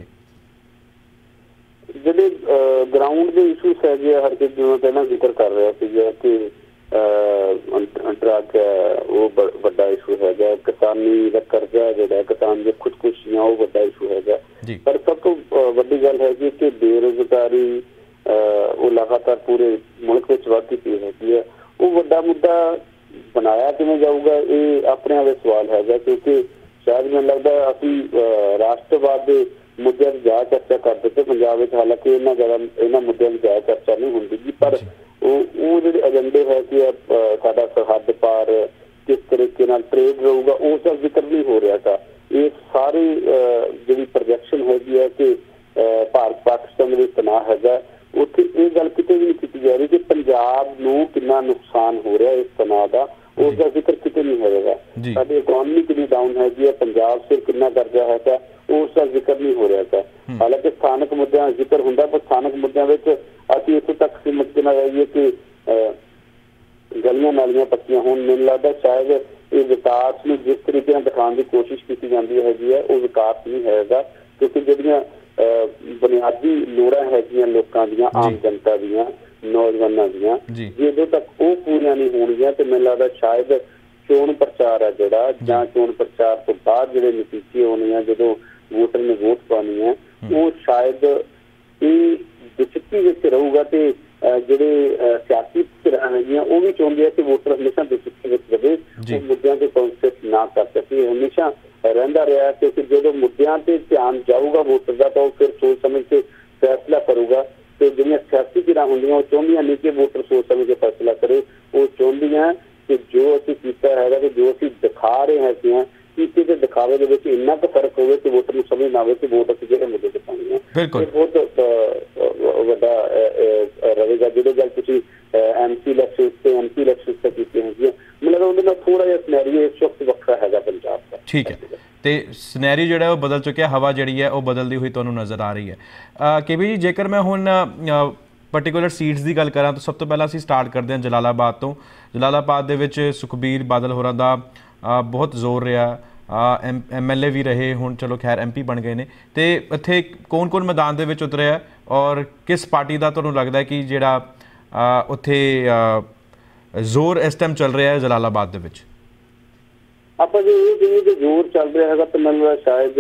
ਜਿਹੜੇ ਗਰਾਊਂਡ ਦੇ ਇਸ਼ੂਸ ਹੈਗੇ ਹਰ ਕਿਸੇ ਜਿਵੇਂ ਪਹਿਲਾਂ ਜ਼ਿਕਰ ਕਰ ਰਿਹਾ ਸੀਗਾ ਕਿ ਡਰੱਗ ਉਹ ਵੱਡਾ ਇਸ਼ੂ ਹੈਗਾ, ਕਿਸਾਨੀ ਦਾ ਕਰਜ਼ਾ ਜਿਹੜਾ ਕਿਸਾਨ ਦੀਆਂ ਖੁਦਕੁਸ਼ੀਆਂ ਉਹ ਵੱਡਾ ਇਸ਼ੂ ਹੈਗਾ। ਪਰ ਸਭ ਤੋਂ ਵੱਡੀ ਗੱਲ ਹੈਗੀ ਕਿ ਬੇਰੁਜ਼ਗਾਰੀ ਉਹ ਲਗਾਤਾਰ ਪੂਰੇ ਮੁਲਕ ਵਿੱਚ ਵੱਧਦੀ ਪਈ ਹੈਗੀ ਹੈ। ਉਹ ਵੱਡਾ ਮੁੱਦਾ ਬਣਾਇਆ ਕਿਵੇਂ ਜਾਊਗਾ ਇਹ ਆਪਣੇ ਆਪ ਸਵਾਲ ਹੈਗਾ, ਕਿਉਂਕਿ ਸ਼ਾਇਦ ਮੈਨੂੰ ਲੱਗਦਾ ਅਸੀਂ ਰਾਸ਼ਟਰਵਾਦ ਦੇ ਮੁੱਦਿਆਂ ਦੀ ਜ਼ਿਆਦਾ ਚਰਚਾ ਕਰਦੇ ਤੇ ਪੰਜਾਬ ਵਿੱਚ, ਹਾਲਾਂਕਿ ਇਹਨਾਂ ਮੁੱਦਿਆਂ ਦੀ ਜ਼ਿਆਦਾ ਚਰਚਾ ਨਹੀਂ ਹੁੰਦੀ ਜੀ, ਪਰ ਉਹ ਜਿਹੜੇ ਏਜੰਡੇ ਹੈ ਕਿ ਸਾਡਾ ਸਰਹੱਦ ਪਾਰ ਕਿਸ ਤਰੀਕੇ ਨਾਲ ਟ੍ਰੇਡ ਰਹੂਗਾ ਉਸ ਦਾ ਜ਼ਿਕਰ ਨਹੀਂ ਹੋ ਰਿਹਾ ਤਾਂ ਇਹ ਸਾਰੀ ਜਿਹੜੀ ਪ੍ਰੋਜੈਕਸ਼ਨ ਹੈਗੀ ਹੈ ਕਿ ਭਾਰਤ ਪਾਕਿਸਤਾਨ ਦੇ ਤਣਾਅ ਹੈਗਾ ਉੱਥੇ ਇਹ ਗੱਲ ਕਿਤੇ ਵੀ ਨਹੀਂ ਕੀਤੀ ਜਾ ਰਹੀ ਕਿ ਪੰਜਾਬ ਨੂੰ ਕਿੰਨਾ ਨੁਕਸਾਨ ਹੋ ਰਿਹਾ ਇਸ ਤਣਾਅ ਦਾ, ਉਸ ਦਾ ਜ਼ਿਕਰ ਕਿਤੇ ਨਹੀਂ ਹੋਵੇਗਾ। ਸਾਡੀ ਇਕਨੋਮੀ ਕਿੰਨੀ ਡਾਊਨ ਹੈਗੀ ਹੈ, ਪੰਜਾਬ ਸਿਰ ਕਿੰਨਾ ਕਰਜ਼ਾ ਹੈਗਾ ਉਸ ਦਾ ਜ਼ਿਕਰ ਨਹੀਂ ਹੋ ਰਿਹਾ ਤਾਂ। ਹਾਲਾਂਕਿ ਸਥਾਨਕ ਮੁੱਦਿਆਂ ਦਾ ਜ਼ਿਕਰ ਹੁੰਦਾ, ਪਰ ਸਥਾਨਕ ਮੁੱਦਿਆਂ ਵਿੱਚ ਅਸੀਂ ਇੱਥੋਂ ਤੱਕ ਸੀਮਿਤ ਨਾ ਰਹੀਏ ਕਿ ਗਲੀਆਂ ਨਾਲੀਆਂ ਪੱਕੀਆਂ ਹੋਣ। ਮੈਨੂੰ ਲੱਗਦਾ ਸ਼ਾਇਦ ਇਹ ਵਿਕਾਸ ਨੂੰ ਜਿਸ ਤਰੀਕੇ ਨਾਲ ਦਿਖਾਉਣ ਦੀ ਕੋਸ਼ਿਸ਼ ਕੀਤੀ ਜਾਂਦੀ ਹੈਗੀ ਹੈ ਉਹ ਵਿਕਾਸ ਨਹੀਂ ਹੈਗਾ, ਕਿਉਂਕਿ ਜਿਹੜੀਆਂ ਬੁਨਿਆਦੀ ਲੋੜਾਂ ਹੈਗੀਆਂ ਲੋਕਾਂ ਦੀਆਂ, ਆਮ ਜਨਤਾ ਦੀਆਂ, ਨੌਜਵਾਨਾਂ ਦੀਆਂ, ਜਦੋਂ ਤੱਕ ਉਹ ਪੂਰੀਆਂ ਨਹੀਂ ਹੋਣਗੀਆਂ ਤੇ ਮੈਨੂੰ ਲੱਗਦਾ ਸ਼ਾਇਦ ਚੋਣ ਪ੍ਰਚਾਰ ਹੈ ਜਿਹੜਾ ਜਾਂ ਚੋਣ ਪ੍ਰਚਾਰ ਤੋਂ ਬਾਅਦ ਜਿਹੜੇ ਨਤੀਜੇ ਹੋਣੇ ਆ ਜਦੋਂ ਵੋਟਰ ਨੇ ਵੋਟ ਪਾਉਣੀ ਹੈ ਉਹ ਸ਼ਾਇਦ ਇਹ ਦਿਲਚਸਪੀ ਵਿੱਚ ਰਹੂਗਾ। ਤੇ ਜਿਹੜੇ ਸਿਆਸੀ ਧਿਰਾਂ ਹੈਗੀਆਂ ਉਹ ਵੀ ਚਾਹੁੰਦੇ ਆ ਕਿ ਵੋਟਰ ਹਮੇਸ਼ਾ ਦਿਲਚਸਪੀ ਵਿੱਚ ਰਹੇ, ਉਹ ਮੁੱਦਿਆਂ ਤੇ ਕੌਂਸੈਸ ਨਾ ਕਰ ਸਕੇ। ਹਮੇਸ਼ਾ ਰਹਿੰਦਾ ਰਿਹਾ ਕਿਉਂਕਿ ਜਦੋਂ ਮੁੱਦਿਆਂ ਤੇ ਧਿਆਨ ਜਾਊਗਾ ਵੋਟਰ ਦਾ ਤਾਂ ਉਹ ਫਿਰ ਸੋਚ ਸਮਝ ਕੇ ਫੈਸਲਾ ਕਰੂਗਾ। ਤੇ ਜਿਹੜੀਆਂ ਸਿਆਸੀ ਧਿਰਾਂ ਹੁੰਦੀਆਂ ਉਹ ਚਾਹੁੰਦੀਆਂ ਨਹੀਂ ਕਿ ਵੋਟਰ ਸੋਚ ਸਮਝ ਕੇ ਫੈਸਲਾ ਕਰੇ, ਉਹ ਚਾਹੁੰਦੀਆਂ ਕਿ ਜੋ ਅਸੀਂ ਕੀਤਾ ਹੈਗਾ ਤੇ ਜੋ ਅਸੀਂ ਦਿਖਾ ਰਹੇ ਹੈਗੇ ਹਾਂ ਕੀਤੇ ਦੇ ਦਿਖਾਵੇ ਦੇ ਵਿੱਚ ਇੰਨਾ ਕੁ ਫਰਕ ਹੋਵੇ ਕਿ ਵੋਟਰ ਨੂੰ ਸਮਝ ਨਾ ਆਵੇ ਕਿ ਵੋਟ ਅਸੀਂ ਜਿਹੜੇ ਮੁੱਦੇ ਤੇ ਪਾਉਣੀ ਹੈ। ਇਹ ਬਹੁਤ ਵੱਡਾ ਰਹੇਗਾ। ਜਿਹੜੇ ਗੱਲ ਤੁਸੀਂ MP ਇਲੈਕਸ਼ਨ ਤੇ ਕੀਤੇ ਹੈਗੀਆਂ ਮਤਲਬ ਉਹਦੇ ਨਾਲ ਥੋੜਾ ਜਿਹਾ ਸਿਨੈਰੀਓ ਇਸ ਵਕਤ ਵੱਖਰਾ ਹੈਗਾ ਪੰਜਾਬ ਦਾ। ਠੀਕ ਹੈ, ਤੇ ਸਿਨੈਰੀਓ ਜਿਹੜਾ ਉਹ ਬਦਲ ਚੁੱਕਿਆ, ਹਵਾ ਜਿਹੜੀ ਹੈ ਉਹ ਬਦਲਦੀ ਹੋਈ ਤੁਹਾਨੂੰ ਨਜ਼ਰ ਆ ਰਹੀ ਹੈ। KP ਜੀ, ਜੇਕਰ ਮੈਂ ਹੁਣ पर्टिकुलर सीट्स की गल करा तो सब तो पहला असीं स्टार्ट करते हैं जलालाबाद तो। जलालाबाद दे विच सुखबीर बादल होरां दा बहुत जोर रहा, MLA भी रहे, हुण चलो खैर MP बन गए ने। तो इत्थे कौन कौन मैदान दे विच उतरिया और किस पार्टी का तुहानूं लगदा है कि जिहड़ा उत्थे जोर इस टाइम चल रहा है जलालाबाद दे विच? ਆਪਾਂ ਜੇ ਇਹ ਕਹੀਏ ਕਿ ਜ਼ੋਰ ਚੱਲ ਰਿਹਾ ਹੈਗਾ ਤਾਂ ਮੈਨੂੰ ਸ਼ਾਇਦ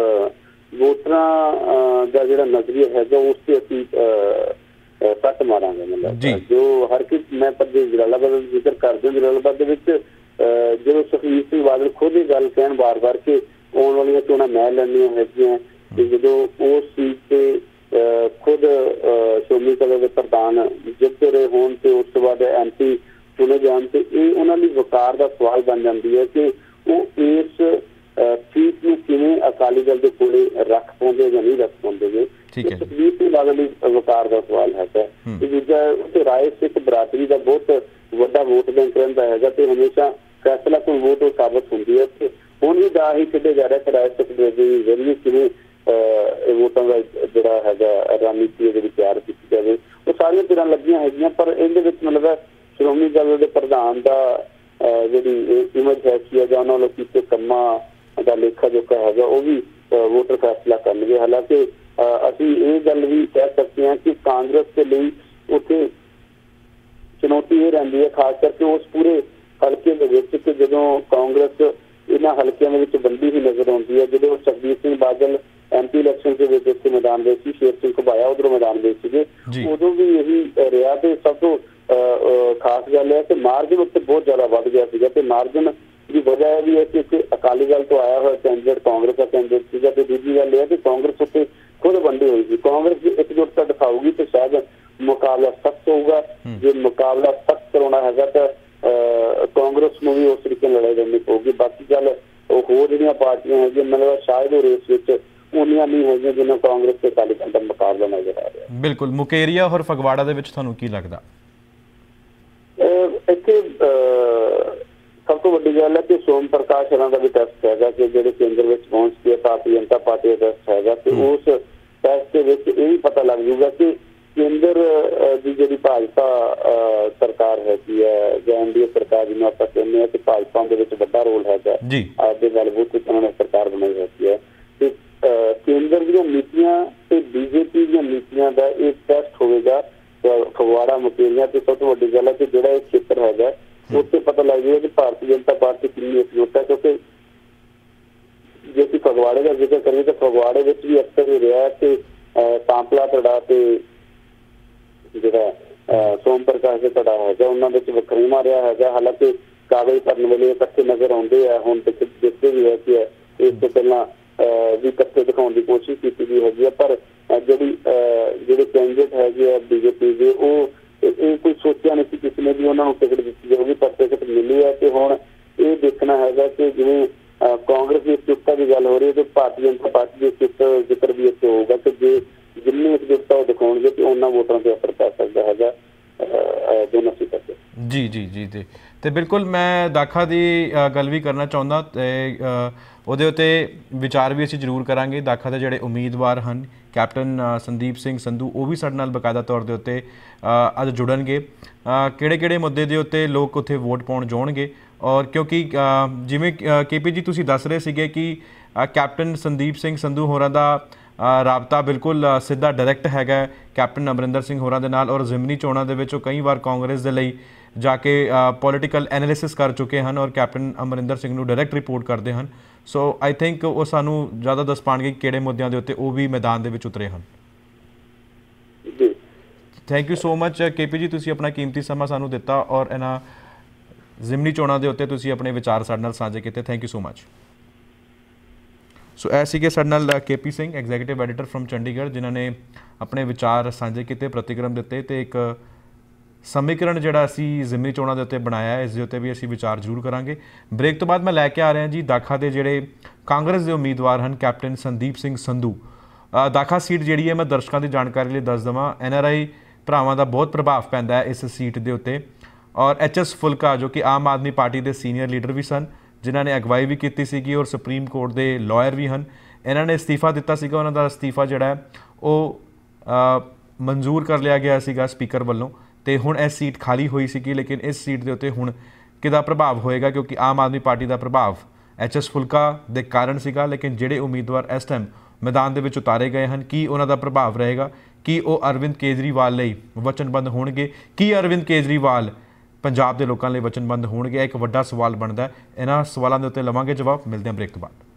ਵੋਟਰਾਂ ਦਾ ਜਿਹੜਾ ਨਜ਼ਰੀਆ ਹੈਗਾ ਉਸ ਤੇ ਅਸੀਂ ਕੱਟ ਮਾਰਾਂਗੇ। ਮਤਲਬ ਜੋ ਹਰ ਇੱਕ ਮੈਂ ਪਰ ਜਲਾਲਾਬਾਦ ਦਾ ਜ਼ਿਕਰ ਕਰਦੇ ਜਲਾਲਾਬਾਦ ਦੇ ਵਿੱਚ ਜਦੋਂ ਸੁਖਬੀਰ ਸਿੰਘ ਬਾਦਲ ਖੁਦ ਹੀ ਗੱਲ ਕਹਿਣ ਵਾਰ-ਵਾਰ ਕਿ ਆਉਣ ਵਾਲੀਆਂ ਚੋਣਾਂ ਮੈਂ ਲੈਣੀਆਂ ਹੈਗੀਆਂ, ਤੇ ਜਦੋਂ ਉਸ ਸੀਟ ਤੇ ਖੁਦ ਸ਼੍ਰੋਮਣੀ ਅਕਾਲੀ ਦੇ ਪ੍ਰਧਾਨ ਜਿੱਤੇ ਰਹੇ ਹੋਣ ਤੇ ਉਸ ਤੋਂ ਬਾਅਦ MP ਚੁਣੇ ਜਾਣ ਤੇ ਇਹ ਉਹਨਾਂ ਲਈ ਵਕਾਰ ਦਾ ਸਵਾਲ ਬਣ ਜਾਂਦੀ ਹੈ ਕਿ ਉਹ ਇਸ ਸੀਟ ਨੂੰ ਕਿਵੇਂ ਅਕਾਲੀ ਦਲ ਦੇ ਕੋਲੇ ਰੱਖ ਪਾਉਂਦੇ ਜਾਂ ਨਹੀਂ ਰੱਖ ਪਾਉਂਦੇ। ਸੁਖਬੀਰ ਸਿੰਘ ਬਾਦਲ ਲਈ ਵਕਾਰ ਦਾ ਸਵਾਲ ਹੈਗਾ। ਤੇ ਦੂਜਾ ਉੱਥੇ ਰਾਏ ਸਿੱਖ ਬਰਾਦਰੀ ਦਾ ਬਹੁਤ ਵੱਡਾ ਵੋਟ ਬੈਂਕ ਰਹਿੰਦਾ ਹੈਗਾ ਤੇ ਹਮੇਸ਼ਾ ਫੈਸਲਾ ਕੋਈ ਵੋਟ ਉਹ ਸਾਬਤ ਹੁੰਦੀ ਹੈ। ਤੇ ਹੁਣ ਵੀ ਦਾ ਹੀ ਕਿਤੇ ਜਾ ਰਿਹਾ ਕਿ ਰਾਏ ਸਿੱਖ ਬਰਾਦਰੀ ਜ਼ਰੀਏ ਕਿਵੇਂ ਵੋਟਾਂ ਦਾ ਜਿਹੜਾ ਹੈਗਾ ਰਣਨੀਤੀ ਜਿਹੜੀ ਤਿਆਰ ਕੀਤੀ ਜਾਵੇ। ਉਹ ਸਾਰੀਆਂ ਧਿਰਾਂ ਲੱਗੀਆਂ ਹੈਗੀਆਂ, ਪਰ ਇਹਦੇ ਵਿੱਚ ਮਤਲਬ ਸ਼੍ਰੋਮਣੀ ਅਕਾਲੀ ਦਲ ਦੇ ਪ੍ਰਧਾਨ ਦਾ ਜਿਹੜੀ ਇਮੇਜ ਹੈਗੀ ਹੈ ਜਾਂ ਉਹਨਾਂ ਵੱਲੋਂ ਕੀਤੇ ਕੰਮਾਂ ਦਾ ਲੇਖਾ ਜੋਖਾ ਹੈਗਾ ਉਹ ਵੀ ਵੋਟਰ ਫੈਸਲਾ ਕਰਨਗੇ। ਹਾਲਾਂਕਿ ਅਸੀਂ ਇਹ ਗੱਲ ਵੀ ਕਹਿ ਸਕਦੇ ਹਾਂ ਕਿ ਕਾਂਗਰਸ ਦੇ ਲਈ ਉੱਥੇ ਚੁਣੌਤੀ ਇਹ ਰਹਿੰਦੀ ਹੈ, ਖਾਸ ਕਰਕੇ ਉਸ ਪੂਰੇ ਹਲਕੇ ਦੇ ਵਿੱਚ ਕਿ ਜਦੋਂ ਕਾਂਗਰਸ ਇਹਨਾਂ ਹਲਕਿਆਂ ਦੇ ਵਿੱਚ ਵੰਡੀ ਹੀ ਨਜ਼ਰ ਆਉਂਦੀ ਹੈ। ਜਦੋਂ ਸੁਖਬੀਰ ਸਿੰਘ ਬਾਦਲ MP ਇਲੈਕਸ਼ਨ ਦੇ ਵਿੱਚ ਇੱਥੇ ਮੈਦਾਨ ਦੇ ਸੀ, ਸ਼ੇਰ ਸਿੰਘ ਘੁਬਾਇਆ ਉਧਰੋਂ ਮੈਦਾਨ ਦੇ ਸੀਗੇ, ਉਦੋਂ ਵੀ ਇਹੀ ਰਿਹਾ। ਤੇ ਸਭ ਤੋਂ ਖਾਸ ਗੱਲ ਹੈ ਕਿ ਮਾਰਜਨ ਉੱਤੇ ਬਹੁਤ ਜ਼ਿਆਦਾ ਵੱਧ ਗਿਆ ਸੀਗਾ ਤੇ ਮਾਰਜਨ ਦੀ ਵਜ੍ਹਾ ਇਹ ਵੀ ਹੈ ਕਿ ਇੱਕ ਅਕਾਲੀ ਦਲ ਤੋਂ ਆਇਆ ਹੋਇਆ ਕੈਂਡੀਡੇਟ ਕਾਂਗਰਸ ਦਾ ਕੈਂਡੀਡੇਟ ਸੀਗਾ ਤੇ ਦੂਜੀ ਗੱਲ ਇਹ ਹੈ ਕਿ ਕਾਂਗਰਸ ਉੱਤੇ ਖੁਦ ਵੰਡੀ ਹੋਈ ਸੀ। ਕਾਂਗਰਸ ਦੀ ਇਕਜੁੱਟਤਾ ਦਿਖਾਊਗੀ ਤੇ ਸ਼ਾਇਦ ਮੁਕਾਬਲਾ ਸਖਤ ਹੋਊਗਾ। ਜੇ ਮੁਕਾਬਲਾ ਸਖਤ ਕਰਾਉਣਾ ਹੈਗਾ ਤਾਂ ਕਾਂਗਰਸ ਨੂੰ ਵੀ ਉਸ ਤਰੀਕੇ ਨਾਲ ਲੜਾਈ ਲੜਨੀ ਪਊਗੀ। ਬਾਕੀ ਗੱਲ ਉਹ ਹੋਰ ਜਿਹੜੀਆਂ ਪਾਰਟੀਆਂ ਹੈਗੀਆਂ ਮਤਲਬ ਸ਼ਾਇਦ ਉਹ ਰੇਸ ਵਿੱਚ ਉਨੀਆਂ ਨਹੀਂ ਹੈਗੀਆਂ ਜਿੰਨਾ ਕਾਂਗਰਸ ਤੇ ਅਕਾਲੀ ਦਲ ਦਾ ਮੁਕਾਬਲਾ ਨਜ਼ਰ ਆ ਰਿਹਾ। ਬਿਲਕੁਲ। ਮੁਕੇਰੀਆ ਹੋਰ ਫਗਵਾੜਾ ਦੇ ਵਿੱਚ ਤੁਹਾਨੂੰ ਕੀ ਲੱਗਦਾ? ਇੱਥੇ ਸਭ ਤੋਂ ਵੱਡੀ ਗੱਲ ਹੈ ਕਿ ਸੋਮ ਪ੍ਰਕਾਸ਼ ਹੋਰਾਂ ਦਾ ਵੀ ਟੈਸਟ ਹੈਗਾ ਕਿ ਜਿਹੜੇ ਕੇਂਦਰ ਵਿੱਚ ਪਹੁੰਚ ਕੇ ਭਾਰਤੀ ਜਨਤਾ ਪਾਰਟੀ ਦਾ ਟੈਸਟ ਹੈਗਾ ਤੇ ਉਸ ਟੈਸਟ ਦੇ ਵਿੱਚ ਇਹ ਵੀ ਪਤਾ ਲੱਗ ਜੂਗਾ ਕਿ ਕੇਂਦਰ ਦੀ ਜਿਹੜੀ ਭਾਜਪਾ ਸਰਕਾਰ ਹੈਗੀ ਹੈ ਜਾਂ NDA ਸਰਕਾਰ ਜਿਹਨੂੰ ਆਪਾਂ ਕਹਿੰਦੇ ਹਾਂ ਕਿ ਭਾਜਪਾ ਦੇ ਵਿੱਚ ਵੱਡਾ ਰੋਲ ਹੈਗਾ ਅੱਜ ਦੇ ਗੱਲ ਬਹੁਤ ਉਹਨਾਂ ਨੇ ਸਰਕਾਰ ਬਣਾਈ ਹੈਗੀ ਹੈ ਤੇ ਕੇਂਦਰ ਦੀਆਂ ਨੀਤੀਆਂ ਤੇ BJP ਦੀਆਂ ਨੀਤੀਆਂ ਦਾ ਇਹ ਟੈਸਟ ਹੋਵੇਗਾ ਫਗਵਾੜਾ ਮੁਕੇਰੀਆਂ। ਤੇ ਸਭ ਤੋਂ ਵੱਡੀ ਗੱਲ ਹੈ ਕਿ ਜਿਹੜਾ ਇਹ ਖੇਤਰ ਹੈਗਾ ਉੱਥੇ ਪਤਾ ਲੱਗ ਜਾਏਗਾ ਕਿ ਭਾਰਤੀ ਜਨਤਾ ਪਾਰਟੀ ਕਿੰਨੀ ਇਕਜੁੱਟ ਹੈ, ਕਿਉਂਕਿ ਜੇ ਅਸੀਂ ਫਗਵਾੜੇ ਦਾ ਜ਼ਿਕਰ ਕਰੀਏ ਤਾਂ ਫਗਵਾੜੇ ਵਿੱਚ ਵੀ ਅਕਸਰ ਹੀ ਰਿਹਾ ਕਿ ਸਾਂਪਲਾ ਧੜਾ ਤੇ ਜਿਹੜਾ ਸੋਮ ਪ੍ਰਕਾਸ਼ ਦਾ ਧੜਾ ਹੈਗਾ ਉਹਨਾਂ ਵਿੱਚ ਵਖਰੇਵਾਂ ਰਿਹਾ ਹੈਗਾ। ਹਾਲਾਂਕਿ ਕਾਗਜ਼ ਭਰਨ ਵੇਲੇ ਇਕੱਠੇ ਨਜ਼ਰ ਆਉਂਦੇ ਆ, ਹੁਣ ਤੱਕ ਦੇਖਦੇ ਵੀ ਹੈ ਕਿ ਇਸ ਤੋਂ ਪਹਿਲਾਂ ਵੀ ਇਕੱਠੇ ਦਿਖਾਉਣ ਦੀ ਕੋਸ਼ਿਸ਼ ਕੀਤੀ ਗਈ ਹੈਗੀ ਹੈ। ਪਰ ਜਿਹੜੇ ਕੈਂਡੀਡੇਟ ਹੈਗੇ ਆ BJP ਦੇ ਉਹ ਇਹ ਕੋਈ ਸੋਚਿਆ ਨਹੀਂ ਸੀ ਕਿਸੇ ਨੇ ਵੀ ਉਹਨਾਂ ਨੂੰ ਟਿਕਟ ਦਿੱਤੀ ਜਾਊਗੀ, ਪਰ ਟਿਕਟ ਮਿਲੀ ਹੈ। ਤੇ ਹੁਣ ਇਹ ਦੇਖਣਾ ਹੈਗਾ ਕਿ ਜਿਵੇਂ ਕਾਂਗਰਸ ਦੀ ਇਕਜੁੱਟਤਾ ਦੀ ਗੱਲ ਹੋ ਰਹੀ ਹੈ ਤੇ ਭਾਰਤੀ ਜਨਤਾ ਪਾਰਟੀ ਦੀ ਇਕਜੁੱਟਤਾ ਜ਼ਿਕਰ ਵੀ ਇੱਥੇ ਹੋਊਗਾ ਕਿ ਜੇ ਜਿੰਨੀ ਇਕਜੁੱਟਤਾ ਉਹ ਦਿਖਾਉਣਗੇ ਤੇ ਉਹਨਾਂ ਵੋਟਰਾਂ ਤੇ ਅਸਰ ਪੈ ਸਕਦਾ ਹੈਗਾ ਦੋਨੋਂ ਸੀਟਾਂ ਤੇ। ਜੀ ਤੇ ਬਿਲਕੁਲ ਮੈਂ ਦਾਖਾ ਦੀ ਗੱਲ ਵੀ ਕਰਨਾ ਚਾਹੁੰਦਾ ਤੇ ਉਹਦੇ ਉੱਤੇ ਵਿਚਾਰ ਵੀ ਅਸੀਂ ਜ਼ਰੂਰ ਕਰਾਂਗੇ। ਦਾਖਾ ਦੇ ਜਿਹੜੇ ਉਮੀਦਵਾਰ ਹਨ ਕੈਪਟਨ ਸੰਦੀਪ ਸਿੰਘ ਸੰਧੂ ਉਹ ਵੀ ਸਾਡੇ ਨਾਲ ਬਕਾਇਦਾ ਤੌਰ ਦੇ ਉੱਤੇ ਅੱਜ ਜੁੜਨਗੇ। ਕਿਹੜੇ ਮੁੱਦੇ ਦੇ ਉੱਤੇ ਲੋਕ ਉੱਥੇ ਵੋਟ ਪਾਉਣ ਜਾਣਗੇ ਔਰ ਕਿਉਂਕਿ ਜਿਵੇਂ KP ਜੀ ਤੁਸੀਂ ਦੱਸ ਰਹੇ ਸੀਗੇ ਕਿ ਕੈਪਟਨ ਸੰਦੀਪ ਸਿੰਘ ਸੰਧੂ ਹੋਰਾਂ ਦਾ ਰਾਬਤਾ ਬਿਲਕੁਲ ਸਿੱਧਾ ਡਾਇਰੈਕਟ ਹੈਗਾ ਕੈਪਟਨ ਅਮਰਿੰਦਰ ਸਿੰਘ ਹੋਰਾਂ ਦੇ ਨਾਲ ਔਰ ਜ਼ਿਮਨੀ ਚੋਣਾਂ ਦੇ ਵਿੱਚ ਉਹ ਕਈ ਵਾਰ ਕਾਂਗਰਸ ਦੇ ਲਈ ਜਾ ਕੇ ਪੋਲੀਟੀਕਲ ਐਨਾਲਿਸਿਸ ਕਰ ਚੁੱਕੇ ਹਨ ਔਰ ਕੈਪਟਨ ਅਮਰਿੰਦਰ ਸਿੰਘ ਨੂੰ ਡਾਇਰੈਕਟ ਰਿਪੋਰਟ ਕਰਦੇ ਹਨ। ਸੋ ਆਈ ਥਿੰਕ ਉਹ ਸਾਨੂੰ ਜ਼ਿਆਦਾ ਦੱਸ ਪਾਉਣਗੇ ਕਿਹੜੇ ਮੁੱਦਿਆਂ ਦੇ ਉੱਤੇ ਉਹ ਵੀ ਮੈਦਾਨ ਦੇ ਵਿੱਚ ਉਤਰੇ ਹਨ। Thank you so much KP ਜੀ, ਤੁਸੀਂ ਆਪਣਾ ਕੀਮਤੀ ਸਮਾਂ ਸਾਨੂੰ ਦਿੱਤਾ ਔਰ ਇਹਨਾਂ ਜ਼ਿਮਨੀ ਚੋਣਾਂ ਦੇ ਉੱਤੇ ਤੁਸੀਂ ਆਪਣੇ ਵਿਚਾਰ ਸਾਡੇ ਨਾਲ ਸਾਂਝੇ ਕੀਤੇ। Thank you so much. So ਇਹ ਸੀਗੇ ਸਾਡੇ ਨਾਲ KP Singh executive editor from Chandigarh ਜਿਨ੍ਹਾਂ ਨੇ ਆਪਣੇ ਵਿਚਾਰ ਸਾਂਝੇ ਕੀਤੇ, ਪ੍ਰਤੀਕਰਮ ਦਿੱਤੇ ਤੇ ਇੱਕ ਸਮੀਕਰਨ ਜਿਹੜਾ ਅਸੀਂ ਜ਼ਿਮਨੀ ਚੋਣਾਂ ਦੇ ਉੱਤੇ ਬਣਾਇਆ ਇਸ ਦੇ ਉੱਤੇ ਵੀ ਅਸੀਂ ਵਿਚਾਰ ਜ਼ਰੂਰ ਕਰਾਂਗੇ। ਬ੍ਰੇਕ ਤੋਂ ਬਾਅਦ ਮੈਂ ਲੈ ਕੇ ਆ ਰਿਹਾ ਜੀ ਦਾਖਾ ਦੇ ਜਿਹੜੇ ਕਾਂਗਰਸ ਦੇ ਉਮੀਦਵਾਰ ਹਨ ਕੈਪਟਨ ਸੰਦੀਪ ਸਿੰਘ ਸੰਧੂ। ਦਾਖਾ ਸੀਟ ਜਿਹੜੀ ਹੈ ਮੈਂ ਦਰਸ਼ਕਾਂ ਦੀ ਜਾਣਕਾਰੀ ਲਈ ਦੱਸ ਦੇਵਾਂ NRI ਭਰਾਵਾਂ ਦਾ ਬਹੁਤ ਪ੍ਰਭਾਵ ਪੈਂਦਾ ਹੈ ਇਸ ਸੀਟ ਦੇ ਉੱਤੇ ਔਰ HS ਫੁਲਕਾ ਜੋ ਕਿ ਆਮ ਆਦਮੀ ਪਾਰਟੀ ਦੇ ਸੀਨੀਅਰ ਲੀਡਰ ਵੀ ਸਨ ਜਿਨ੍ਹਾਂ ਨੇ ਅਗਵਾਈ ਵੀ ਕੀਤੀ ਸੀਗੀ ਔਰ ਸੁਪਰੀਮ ਕੋਰਟ ਦੇ ਲਾਇਰ ਵੀ ਹਨ। ਇਹਨਾਂ ਨੇ ਅਸਤੀਫਾ ਦਿੱਤਾ ਸੀਗਾ, ਉਹਨਾਂ ਦਾ ਅਸਤੀਫਾ ਜਿਹੜਾ ਹੈ ਉਹ ਮਨਜ਼ੂਰ ਕਰ ਲਿਆ ਗਿਆ ਸੀਗਾ ਸਪੀਕਰ ਵੱਲੋਂ ਤੇ ਹੁਣ ਇਹ ਸੀਟ ਖਾਲੀ ਹੋਈ ਸੀਗੀ, ਲੇਕਿਨ ਇਸ ਸੀਟ ਦੇ ਉੱਤੇ ਹੁਣ ਕਿਹਦਾ ਪ੍ਰਭਾਵ ਹੋਏਗਾ, ਕਿਉਂਕਿ ਆਮ ਆਦਮੀ ਪਾਰਟੀ ਦਾ ਪ੍ਰਭਾਵ HS ਫੁਲਕਾ ਦੇ ਕਾਰਨ ਸੀਗਾ, ਲੇਕਿਨ ਜਿਹੜੇ ਉਮੀਦਵਾਰ ਇਸ ਟਾਈਮ ਮੈਦਾਨ ਦੇ ਵਿੱਚ ਉਤਾਰੇ ਗਏ ਹਨ, ਕੀ ਉਹਨਾਂ ਦਾ ਪ੍ਰਭਾਵ ਰਹੇਗਾ, ਕੀ ਉਹ ਅਰਵਿੰਦ ਕੇਜਰੀਵਾਲ ਲਈ ਵਚਨਬੱਧ ਹੋਣਗੇ, ਕੀ ਅਰਵਿੰਦ ਕੇਜਰੀਵਾਲ ਪੰਜਾਬ ਦੇ ਲੋਕਾਂ ਲਈ ਵਚਨਬੱਧ ਹੋਣਗੇ, ਇੱਕ ਵੱਡਾ ਸਵਾਲ ਬਣਦਾ ਹੈ। ਇਹਨਾਂ ਸਵਾਲਾਂ ਦੇ ਉੱਤੇ ਲਵਾਂਗੇ ਜਵਾਬ, ਮਿਲਦੇ ਹਾਂ ਬ੍ਰੇਕ ਤੋਂ ਬਾਅਦ।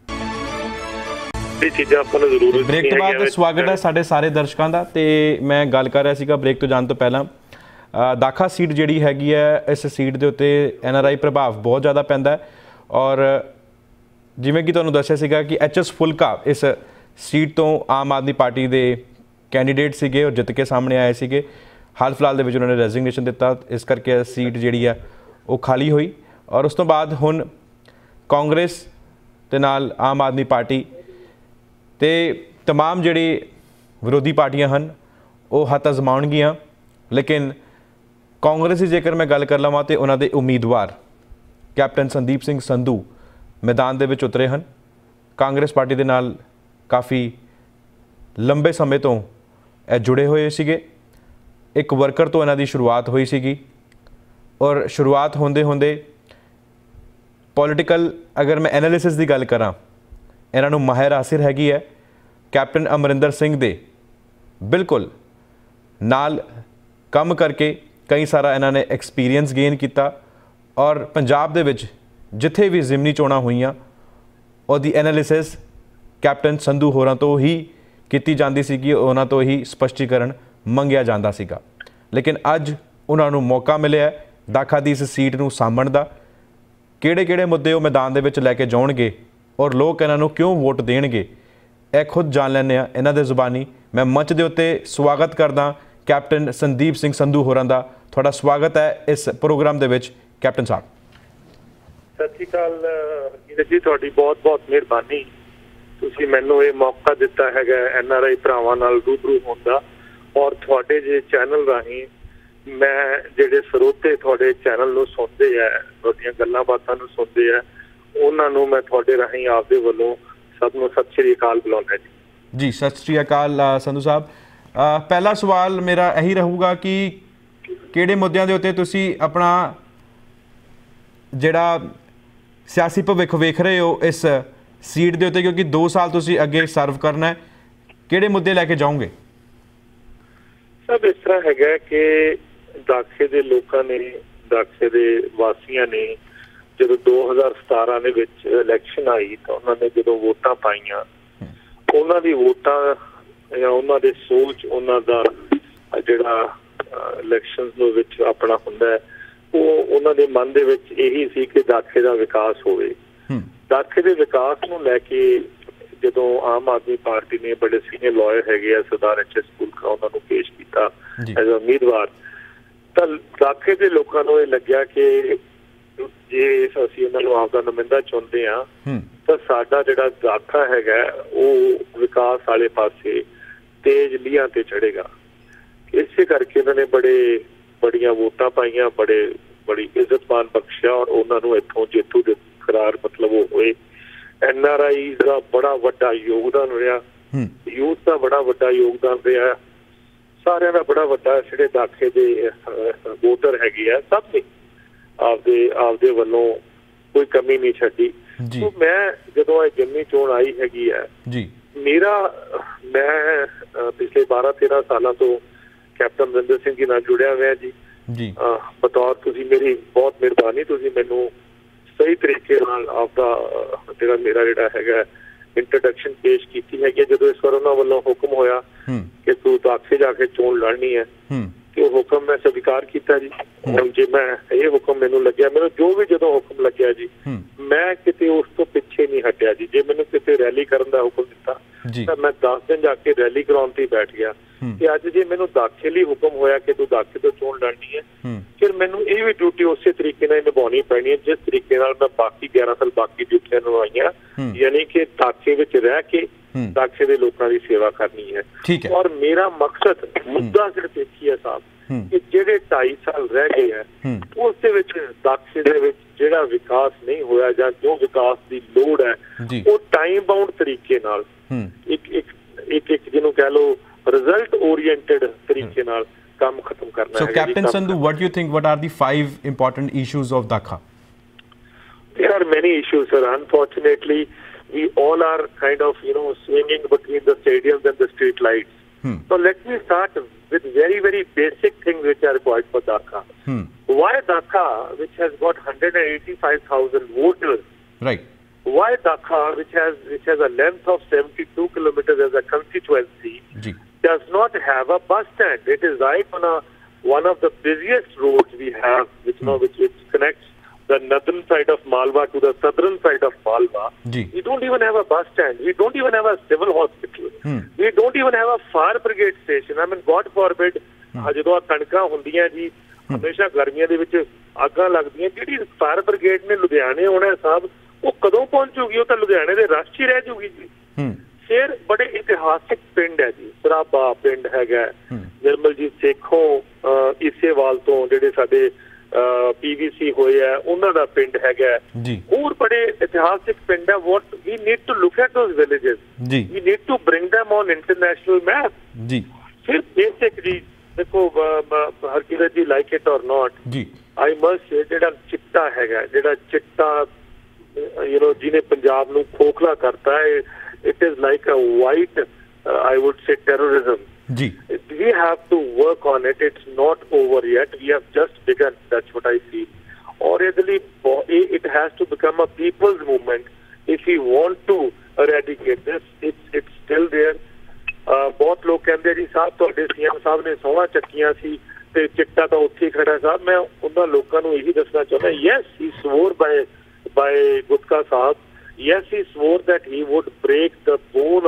ਬ੍ਰੇਕ ਤੋਂ ਬਾਅਦ ਸਵਾਗਤ ਹੈ ਸਾਡੇ ਸਾਰੇ ਦਰਸ਼ਕਾਂ ਦਾ। ਤੇ ਮੈਂ ਗੱਲ ਕਰ ਰਿਹਾ ਸੀਗਾ ਬ੍ਰੇਕ ਤੋਂ ਜਾਣ ਤੋਂ ਪਹਿਲਾਂ, ਦਾਖਾ ਸੀਟ ਜਿਹੜੀ ਹੈਗੀ ਹੈ, ਇਸ ਸੀਟ ਦੇ ਉੱਤੇ NRI ਪ੍ਰਭਾਵ ਬਹੁਤ ਜ਼ਿਆਦਾ ਪੈਂਦਾ ਹੈ। ਔਰ ਜਿਵੇਂ ਕਿ ਤੁਹਾਨੂੰ ਦੱਸਿਆ ਸੀਗਾ ਕਿ HS ਫੁਲਕਾ ਇਸ ਸੀਟ ਤੋਂ ਆਮ ਆਦਮੀ ਪਾਰਟੀ ਦੇ ਕੈਂਡੀਡੇਟ ਸੀਗੇ ਔਰ ਜਿੱਤ ਕੇ ਸਾਹਮਣੇ ਆਏ ਸੀਗੇ। ਹਾਲ ਫਿਲਹਾਲ ਦੇ ਵਿੱਚ ਉਹਨਾਂ ਨੇ ਰੈਜ਼ਿਗਨੇਸ਼ਨ ਦਿੱਤਾ, ਇਸ ਕਰਕੇ ਸੀਟ ਜਿਹੜੀ ਆ ਉਹ ਖਾਲੀ ਹੋਈ। ਔਰ ਉਸ ਤੋਂ ਬਾਅਦ ਹੁਣ ਕਾਂਗਰਸ ਦੇ ਨਾਲ ਆਮ ਆਦਮੀ ਪਾਰਟੀ ਤੇ तमाम ਜਿਹੜੇ ਵਿਰੋਧੀ ਪਾਰਟੀਆਂ ਹਨ ਉਹ ਹੱਥ ਅਜ਼ਮਾਉਣਗੀਆਂ। ਲੇਕਿਨ ਕਾਂਗਰਸ ਦੀ ਜੇਕਰ ਮੈਂ ਗੱਲ ਕਰ ਲਵਾਂ ਤਾਂ ਉਹਨਾਂ ਦੇ ਉਮੀਦਵਾਰ ਕੈਪਟਨ ਸੰਦੀਪ ਸਿੰਘ ਸੰਧੂ ਮੈਦਾਨ ਦੇ ਵਿੱਚ ਉਤਰੇ ਹਨ। ਕਾਂਗਰਸ ਪਾਰਟੀ ਦੇ ਨਾਲ ਕਾਫੀ ਲੰਬੇ ਸਮੇਂ ਤੋਂ ਇਹ ਜੁੜੇ ਹੋਏ ਸੀਗੇ। ਇੱਕ ਵਰਕਰ ਤੋਂ ਇਹਨਾਂ ਦੀ ਸ਼ੁਰੂਆਤ ਹੋਈ ਸੀਗੀ ਔਰ ਸ਼ੁਰੂਆਤ ਹੁੰਦੇ ਹੁੰਦੇ ਪੋਲੀਟੀਕਲ ਅਗਰ ਮੈਂ ਐਨਾਲਿਸਿਸ ਦੀ ਗੱਲ ਕਰਾਂ, ਇਹਨਾਂ ਨੂੰ ਮਾਹਿਰ ਹਾਸਿਰ ਹੈਗੀ ਹੈ ਕੈਪਟਨ ਅਮਰਿੰਦਰ ਸਿੰਘ ਦੇ ਬਿਲਕੁਲ ਨਾਲ ਕੰਮ ਕਰਕੇ। ਕਈ ਸਾਰਾ ਇਹਨਾਂ ਨੇ ਐਕਸਪੀਰੀਅੰਸ ਗੇਨ ਕੀਤਾ ਔਰ ਪੰਜਾਬ ਦੇ ਵਿੱਚ ਜਿੱਥੇ ਵੀ ਜ਼ਿਮਨੀ ਚੋਣਾਂ ਹੋਈਆਂ ਉਹਦੀ ਐਨਾਲਿਸਿਸ ਕੈਪਟਨ ਸੰਧੂ ਹੋਰਾਂ ਤੋਂ ਹੀ ਕੀਤੀ ਜਾਂਦੀ ਸੀਗੀ, ਉਹਨਾਂ ਤੋਂ ਹੀ ਸਪਸ਼ਟੀਕਰਨ ਮੰਗਿਆ ਜਾਂਦਾ ਸੀਗਾ। ਲੇਕਿਨ ਅੱਜ ਉਹਨਾਂ ਨੂੰ ਮੌਕਾ ਮਿਲਿਆ ਦਾਖਾ ਦੀ ਇਸ ਸੀਟ ਨੂੰ ਸਾਂਭਣ ਦਾ। ਕਿਹੜੇ ਮੁੱਦੇ ਉਹ ਮੈਦਾਨ ਦੇ ਵਿੱਚ ਲੈ ਕੇ ਜਾਣਗੇ ਔਰ ਲੋਕ ਇਹਨਾਂ ਨੂੰ ਕਿਉਂ ਵੋਟ ਦੇਣਗੇ, ਇਹ ਖੁਦ ਜਾਣ ਲੈਂਦੇ ਆ ਇਹਨਾਂ ਦੇ ਜ਼ੁਬਾਨੀ। ਮੈਂ ਮੰਚ ਦੇ ਉੱਤੇ ਸਵਾਗਤ ਕਰਦਾ ਕੈਪਟਨ ਸੰਦੀਪ ਸਿੰਘ ਸੰਧੂ ਹੋਰਾਂ ਦਾ। ਤੁਹਾਡਾ ਸਵਾਗਤ ਹੈ ਇਸ ਪ੍ਰੋਗਰਾਮ ਦੇ ਵਿੱਚ ਕੈਪਟਨ ਸਾਹਿਬ। ਸਤਿ ਸ਼੍ਰੀ ਅਕਾਲ ਹਰਜੀਤ ਜੀ, ਤੁਹਾਡੀ ਬਹੁਤ ਮਿਹਰਬਾਨੀ। ਤੁਸੀਂ ਮੈਨੂੰ ਇਹ ਮੌਕਾ ਦਿੱਤਾ ਹੈਗਾ NRI ਭਰਾਵਾਂ ਨਾਲ ਰੂਬਰੂ ਹੋਣ ਦਾ। ਔਰ ਤੁਹਾਡੇ ਜੇ ਚੈਨਲ ਰਾਹੀਂ ਮੈਂ ਜਿਹੜੇ ਸਰੋਤੇ ਤੁਹਾਡੇ ਚੈਨਲ ਨੂੰ ਸੁਣਦੇ ਆ, ਤੁਹਾਡੀਆਂ ਗੱਲਾਂ ਬਾਤਾਂ ਨੂੰ ਸੁਣਦੇ ਆ, ਉਹਨਾਂ ਨੂੰ ਮੈਂ ਤੁਹਾਡੇ ਰਾਹੀਂ ਆਪਦੇ ਵੱਲੋਂ ਸਭ ਨੂੰ ਸਤਿ ਸ਼੍ਰੀ ਅਕਾਲ ਬੁਲਾਉਂਦਾ ਜੀ। ਸਤਿ ਸ਼੍ਰੀ ਅਕਾਲ ਸੰਧੂ ਸਾਹਿਬ। ਪਹਿਲਾ ਸਵਾਲ ਮੇਰਾ ਇਹੀ ਰਹੂਗਾ ਕਿ ਕਿਹੜੇ ਮੁੱਦਿਆਂ ਦੇ ਉੱਤੇ ਤੁਸੀਂ ਆਪਣਾ ਜਿਹੜਾ ਸਿਆਸੀ ਭਵਿੱਖ ਵੇਖ ਰਹੇ ਹੋ ਇਸ ਸੀਟ ਦੇ ਉੱਤੇ, ਕਿਉਂਕਿ 2 ਸਾਲ ਤੁਸੀਂ ਅੱਗੇ ਸਰਵ ਕਰਨਾ ਹੈ, ਕਿਹੜੇ ਮੁੱਦੇ ਲੈ ਕੇ ਜਾਓਗੇ? ਸਭ ਇਸ ਤਰ੍ਹਾਂ ਹੈਗਾ ਕਿ ਦਾਖੇ ਦੇ ਲੋਕਾਂ ਨੇ, ਦਾਖੇ ਦੇ ਵਾਸੀਆਂ ਨੇ ਜਦੋਂ 2017 ਦੇ ਵਿੱਚ ਇਲੈਕਸ਼ਨ ਆਈ ਤਾਂ ਉਹਨਾਂ ਨੇ ਜਦੋਂ ਵੋਟਾਂ ਪਾਈਆਂ, ਉਹਨਾਂ ਦੀ ਵੋਟਾਂ ਜਾਂ ਉਹਨਾਂ ਦੇ ਸੋਚ, ਉਹਨਾਂ ਦਾ ਜਿਹੜਾ ਇਲੈਕਸ਼ਨ ਦੇ ਵਿੱਚ ਆਪਣਾ ਹੁੰਦਾ ਉਹ ਉਹਨਾਂ ਦੇ ਮਨ ਦੇ ਵਿੱਚ ਇਹੀ ਸੀ ਕਿ ਦਾਖੇ ਦਾ ਵਿਕਾਸ ਹੋਵੇ। ਦਾਖੇ ਦੇ ਵਿਕਾਸ ਨੂੰ ਲੈ ਕੇ ਜਦੋਂ ਆਮ ਆਦਮੀ ਪਾਰਟੀ ਨੇ ਬੜੇ ਸੀਨੀਅਰ ਲਾਇਰ ਹੈਗੇ ਆ ਸਰਦਾਰ HS ਫੁਲਕਾ, ਉਹਨਾਂ ਨੂੰ ਪੇਸ਼ ਕੀਤਾ ਐਜ਼ ਉਮੀਦਵਾਰ, ਤਾਂ ਦਾਖੇ ਦੇ ਲੋਕਾਂ ਨੂੰ ਇਹ ਲੱਗਿਆ ਕਿ ਜੇ ਅਸੀਂ ਉਹਨਾਂ ਨੂੰ ਆਪਦਾ ਨੁਮਾਇੰਦਾ ਚੁਣਦੇ ਹਾਂ ਤਾਂ ਸਾਡਾ ਜਿਹੜਾ ਦਾਖਾ ਹੈਗਾ ਉਹ ਵਿਕਾਸ ਵਾਲੇ ਪਾਸੇ ਤੇਜ਼ ਲੀਹਾਂ ਤੇ ਚੜ੍ਹੇਗਾ। ਇਸੇ ਕਰਕੇ ਇਹਨਾਂ ਨੇ ਬੜੀਆਂ ਵੋਟਾਂ ਪਾਈਆਂ, ਬੜੀ ਇੱਜ਼ਤ ਮਾਨ ਬਖਸ਼ਿਆ ਔਰ ਉਹਨਾਂ ਨੂੰ ਇੱਥੋਂ ਜੇਤੂ ਦੇ ਕਰਾਰ ਮਤਲਬ ਉਹ ਹੋਏ। NRI ਦਾ ਬੜਾ ਵੱਡਾ ਯੋਗਦਾਨ ਰਿਹਾ, ਯੂਥ ਦਾ ਬੜਾ ਵੱਡਾ ਯੋਗਦਾਨ ਰਿਹਾ, ਸਾਰਿਆਂ ਦਾ ਬੜਾ ਵੱਡਾ, ਜਿਹੜੇ ਦਾਖੇ ਦੇ ਵੋਟਰ ਹੈਗੇ ਆ ਸਭ ਨੇ ਆਪਦੇ ਵੱਲੋਂ ਕੋਈ ਕਮੀ ਨਹੀਂ ਛੱਡੀ। ਮੈਂ ਜਦੋਂ ਇਹ ਜਿਮਨੀ ਚੋਣ ਆਈ ਹੈਗੀ ਹੈ, ਮੈਂ ਪਿਛਲੇ 12-13 ਸਾਲਾਂ ਤੋਂ ਕੈਪਟਨ ਅਮਰਿੰਦਰ ਸਿੰਘ ਜੀ ਨਾਲ ਜੁੜਿਆ ਹੋਇਆ ਜੀ। ਬਤੌਰ ਤੁਸੀਂ ਮੇਰੀ ਬਹੁਤ ਮਿਹਰਬਾਨੀ, ਤੁਸੀਂ ਮੈਨੂੰ ਸਹੀ ਤਰੀਕੇ ਨਾਲ ਆਪਦਾ ਜਿਹੜਾ ਹੈਗਾ ਇੰਟਰੋਡਕਸ਼ਨ ਪੇਸ਼ ਕੀਤੀ ਹੈਗੀ। ਜਦੋਂ ਇਸ ਵਾਰ ਉਹਨਾਂ ਵੱਲੋਂ ਹੁਕਮ ਹੋਇਆ ਕਿ ਤੂੰ ਦਾਖੇ ਜਾ ਕੇ ਚੋਣ ਲੜਨੀ ਹੈ ਤੇ ਉਹ ਹੁਕਮ ਮੈਂ ਸਵੀਕਾਰ ਕੀਤਾ ਜੀ। ਹੁਣ ਜੇ ਮੈਂ ਇਹ ਹੁਕਮ ਮੈਨੂੰ ਲੱਗਿਆ, ਮੈਨੂੰ ਜੋ ਵੀ ਜਦੋਂ ਹੁਕਮ ਲੱਗਿਆ ਜੀ, ਮੈਂ ਕਿਤੇ ਉਸ ਤੋਂ ਪਿੱਛੇ ਨਹੀਂ ਹਟਿਆ ਜੀ। ਜੇ ਮੈਨੂੰ ਕਿਤੇ ਰੈਲੀ ਕਰਨ ਦਾ ਹੁਕਮ ਦਿੱਤਾ ਤਾਂ ਮੈਂ 10 ਦਿਨ ਜਾ ਕੇ ਰੈਲੀ ਕਰਾਉਣ ਤੇ ਬੈਠ ਗਿਆ। ਤੇ ਅੱਜ ਜੇ ਮੈਨੂੰ ਦਾਖੇ ਲਈ ਹੁਕਮ ਹੋਇਆ ਕਿ ਤੂੰ ਦਾਖੇ ਤੋਂ ਚੋਣ ਲੜਨੀ ਹੈ, ਫਿਰ ਮੈਨੂੰ ਇਹ ਵੀ ਡਿਊਟੀ ਉਸੇ ਤਰੀਕੇ ਨਾਲ ਨਿਭਾਉਣੀ ਪੈਣੀ ਹੈ ਜਿਸ ਤਰੀਕੇ ਨਾਲ ਮੈਂ ਬਾਕੀ 11 ਸਾਲ ਬਾਕੀ ਡਿਊਟੀਆਂ ਨਿਭਾਈਆਂ, ਯਾਨੀ ਕਿ ਦਾਖੇ ਵਿੱਚ ਰਹਿ ਕੇ ਦਾਖੇ ਦੇ ਲੋਕਾਂ ਦੀ ਸੇਵਾ ਕਰਨੀ ਹੈ। ਔਰ ਮੇਰਾ ਮਕਸਦ ਮੁੱਦਾ ਸਿਰਫ ਇੱਕ ਹੀ ਹੈ ਸਾਹਿਬ ਕਿ ਜਿਹੜੇ 2.5 ਸਾਲ ਰਹਿ ਗਏ ਹੈ ਉਸ ਦੇ ਵਿੱਚ ਦਾਖੇ ਦੇ ਵਿੱਚ ਜਿਹੜਾ ਵਿਕਾਸ ਨਹੀਂ ਹੋਇਆ ਜਾਂ ਜੋ ਵਿਕਾਸ ਦੀ ਲੋੜ ਹੈ ਉਹ ਟਾਈਮ ਬਾਉਂਡ ਤਰੀਕੇ ਨਾਲ ਇੱਕ ਜਿਹਨੂੰ ਕਹਿ ਲਓ ਰਿਜ਼ਲਟ ਓਰੀਐਂਟਡ ਤਰੀਕੇ ਨਾਲ ਕੰਮ ਖਤਮ ਕਰਨਾ ਹੈ। So Captain Sandhu, what do you think, what are the 5 important issues of Dakha? There are many issues, sir. Unfortunately, we all are kind of, swinging between the stadiums and the street lights. So let me start with very, very basic things which are required for Dakha. Why Dakha, which has got 185,000 voters? Right. Why Dakha, which has a length of 72 kilometers as a constituency, does not have a bus stand? It is right on one of the busiest roads we have, which connects the northern side of Malwa to the southern side of Malwa. We don't even have a bus stand. We don't even have a civil hospital. We don't even have a fire brigade station. I mean, God forbid, ਜਦੋਂ ਕਣਕਾਂ ਹੁੰਦੀਆਂ ਜੀ ਹਮੇਸ਼ਾ ਗਰਮੀਆਂ ਦੇ ਵਿੱਚ ਅੱਗਾਂ ਲੱਗਦੀਆਂ, ਜਿਹੜੀ ਫਾਇਰ ਬ੍ਰਿਗੇਡ ਨੇ ਲੁਧਿਆਣੇ ਆਉਣਾ ਸਾਹਿਬ, ਉਹ ਕਦੋਂ ਪਹੁੰਚੂਗੀ? ਉਹ ਤਾਂ ਲੁਧਿਆਣੇ ਦੇ ਰਸ਼ ਹੀ ਰਹਿ ਜੂਗੀ ਜੀ। ਫਿਰ ਬੜੇ ਇਤਿਹਾਸਿਕ ਪਿੰਡ ਹੈ ਜੀ, ਸਰਾਭਾ ਪਿੰਡ ਹੈਗਾ, ਨਿਰਮਲਜੀਤ ਸੇਖੋਂ ਇਸੇਵਾਲ ਤੋਂ ਜਿਹੜੇ ਸਾਡੇ PVC ਹੋਏ ਆ ਉਹਨਾਂ ਦਾ ਪਿੰਡ ਹੈਗਾ, ਹੋਰ ਬੜੇ ਇਤਿਹਾਸਿਕ ਪਿੰਡ ਹੈ। what we need to look at those villages, we need to bring them on international map। ਫਿਰ basic ਜੀ ਦੇਖੋ ਹਰਕਿਰਤ ਜੀ, like it or not, I must say ਜਿਹੜਾ ਚਿੱਟਾ ਹੈਗਾ, ਜਿਹੜਾ ਚਿੱਟਾ ਜਿਹਨੇ ਪੰਜਾਬ ਨੂੰ ਖੋਖਲਾ ਕਰਤਾ ਹੈ, it is like a white I would say terrorism. We have to work on it. It's not over yet. We have just begun. That's what I feel. Or it has to become a people's movement if we want to eradicate this. It's still there. ਬਹੁਤ ਲੋਕ ਕਹਿੰਦੇ ਜੀ ਸਾਹਿਬ ਤੁਹਾਡੇ CM ਸਾਹਿਬ ਨੇ ਸਹੁੰ ਚੱਕੀਆਂ ਸੀ ਤੇ ਚਿੱਟਾ ਤਾਂ ਉੱਥੇ ਹੀ ਖੜਾ ਸਾਹਿਬ। ਮੈਂ ਉਹਨਾਂ ਲੋਕਾਂ ਨੂੰ ਇਹੀ ਦੱਸਣਾ ਚਾਹੁੰਦਾ, yes, he swore by Gutka Sahab. Yes, he swore that he would break the bone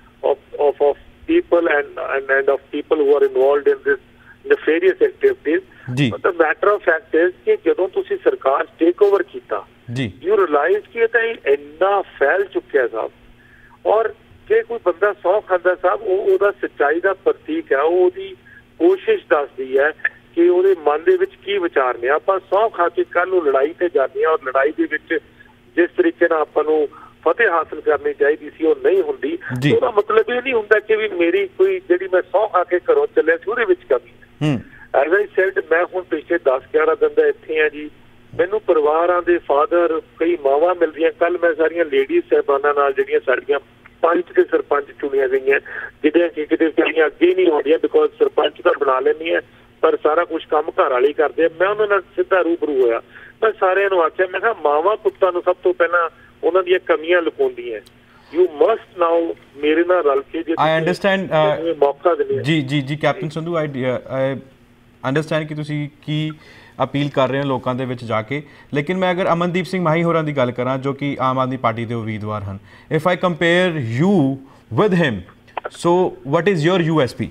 of people and of people who are involved in this nefarious activities. But the matter of fact is ਕਿ ਜਦੋਂ ਤੁਸੀਂ ਸਰਕਾਰ ਟੇਕ ਓਵਰ ਕੀਤਾ, you realize ਕਿ ਇਹ ਤਾਂ ਇੰਨਾ ਫੈਲ ਚੁੱਕਿਆ ਸਾਹਿਬ। ਔਰ ਜੇ ਕੋਈ ਬੰਦਾ ਸਹੁੰ ਖਾਂਦਾ ਸਾਹਿਬ, ਉਹਦਾ ਸੱਚਾਈ ਦਾ ਪ੍ਰਤੀਕ ਹੈ, ਉਹਦੀ ਕੋਸ਼ਿਸ਼ ਦੱਸਦੀ ਹੈ ਕਿ ਉਹਦੇ ਮਨ ਦੇ ਵਿੱਚ ਕੀ ਵਿਚਾਰ ਨੇ। ਆਪਾਂ ਸਹੁੰ ਖਾ ਕੇ ਕੱਲ੍ਹ ਨੂੰ ਲੜਾਈ ਤੇ ਜਾਂਦੇ ਹਾਂ, ਔਰ ਲੜਾਈ ਦੇ ਵਿੱਚ ਜਿਸ ਤਰੀਕੇ ਨਾਲ ਆਪਾਂ ਨੂੰ ਫਤਿਹ ਹਾਸਲ ਕਰਨੀ ਚਾਹੀਦੀ ਸੀ ਉਹ ਨਹੀਂ ਹੁੰਦੀ। ਉਹਦਾ ਮਤਲਬ ਇਹ ਨਹੀਂ ਹੁੰਦਾ ਕਿ ਵੀ ਮੇਰੀ ਕੋਈ ਜਿਹੜੀ ਮੈਂ ਸਹੁੰ ਖਾ ਕੇ ਘਰੋਂ ਚੱਲਿਆ ਸੀ ਉਹਦੇ ਵਿੱਚ ਕਮੀ ਹੈ। ਐਜ਼ ਆਈ ਸੈਡ, ਮੈਂ ਹੁਣ ਪਿਛਲੇ 10-11 ਦਿਨ ਦਾ ਇੱਥੇ ਹਾਂ ਜੀ। ਮੈਨੂੰ ਪਰਿਵਾਰਾਂ ਦੇ ਫਾਦਰ, ਕਈ ਮਾਵਾਂ ਮਿਲਦੀਆਂ। ਕੱਲ੍ਹ ਮੈਂ ਸਾਰੀਆਂ ਲੇਡੀਜ਼ ਸਾਹਿਬਾਨਾਂ ਨਾਲ ਜਿਹੜੀਆਂ ਸਾਡੀਆਂ ਪੰਚ ਤੇ ਸਰਪੰਚ ਚੁਣੀਆਂ ਗਈਆਂ, ਜਿਹੜੀਆਂ ਕਿ ਕਿਤੇ ਵਿਚਾਰੀਆਂ ਅੱਗੇ ਨਹੀਂ ਆਉਂਦੀਆਂ, ਬਿਕੋਜ਼ ਸਰਪੰਚ ਤਾਂ ਬਣਾ ਲੈਂਦੀਆਂ ਪਰ ਸਾਰਾ ਕੁਛ ਕੰਮ ਘਰ ਵਾਲੇ ਕਰਦੇ। ਮੈਂ ਉਹਨਾਂ ਨਾਲ ਸਿੱਧਾ ਰੂਬਰੂ ਹੋਇਆ। ਮੈਂ ਸਾਰਿਆਂ ਨੂੰ ਆਖਿਆ, ਮੈਂ ਕਿਹਾ ਮਾਵਾਂ ਪੁੱਤਾਂ ਨੂੰ ਸਭ ਤੋਂ ਪਹਿਲਾਂ ਉਹਨਾਂ ਦੀਆਂ ਕਮੀਆਂ ਲੁਕਾਉਂਦੀਆਂ। You must now ਮੇਰੇ ਨਾਲ ਰਲ ਕੇ ਜੇ I understand ਮੌਕਾ ਦਿੰਦੇ। ਜੀ ਕੈਪਟਨ ਸੰਧੂ, I understand ਕਿ ਤੁਸੀਂ ਕੀ ਅਪੀਲ ਕਰ ਰਹੇ ਹੋ ਲੋਕਾਂ ਦੇ ਵਿੱਚ ਜਾ ਕੇ। ਲੇਕਿਨ ਮੈਂ ਅਗਰ ਅਮਨਦੀਪ ਸਿੰਘ ਮਾਹੀ ਹੋਰਾਂ ਦੀ ਗੱਲ ਕਰਾਂ, ਜੋ ਕਿ ਆਮ ਆਦਮੀ ਪਾਰਟੀ ਦੇ ਉਮੀਦਵਾਰ ਹਨ, if I compare you with him, so what is your USP?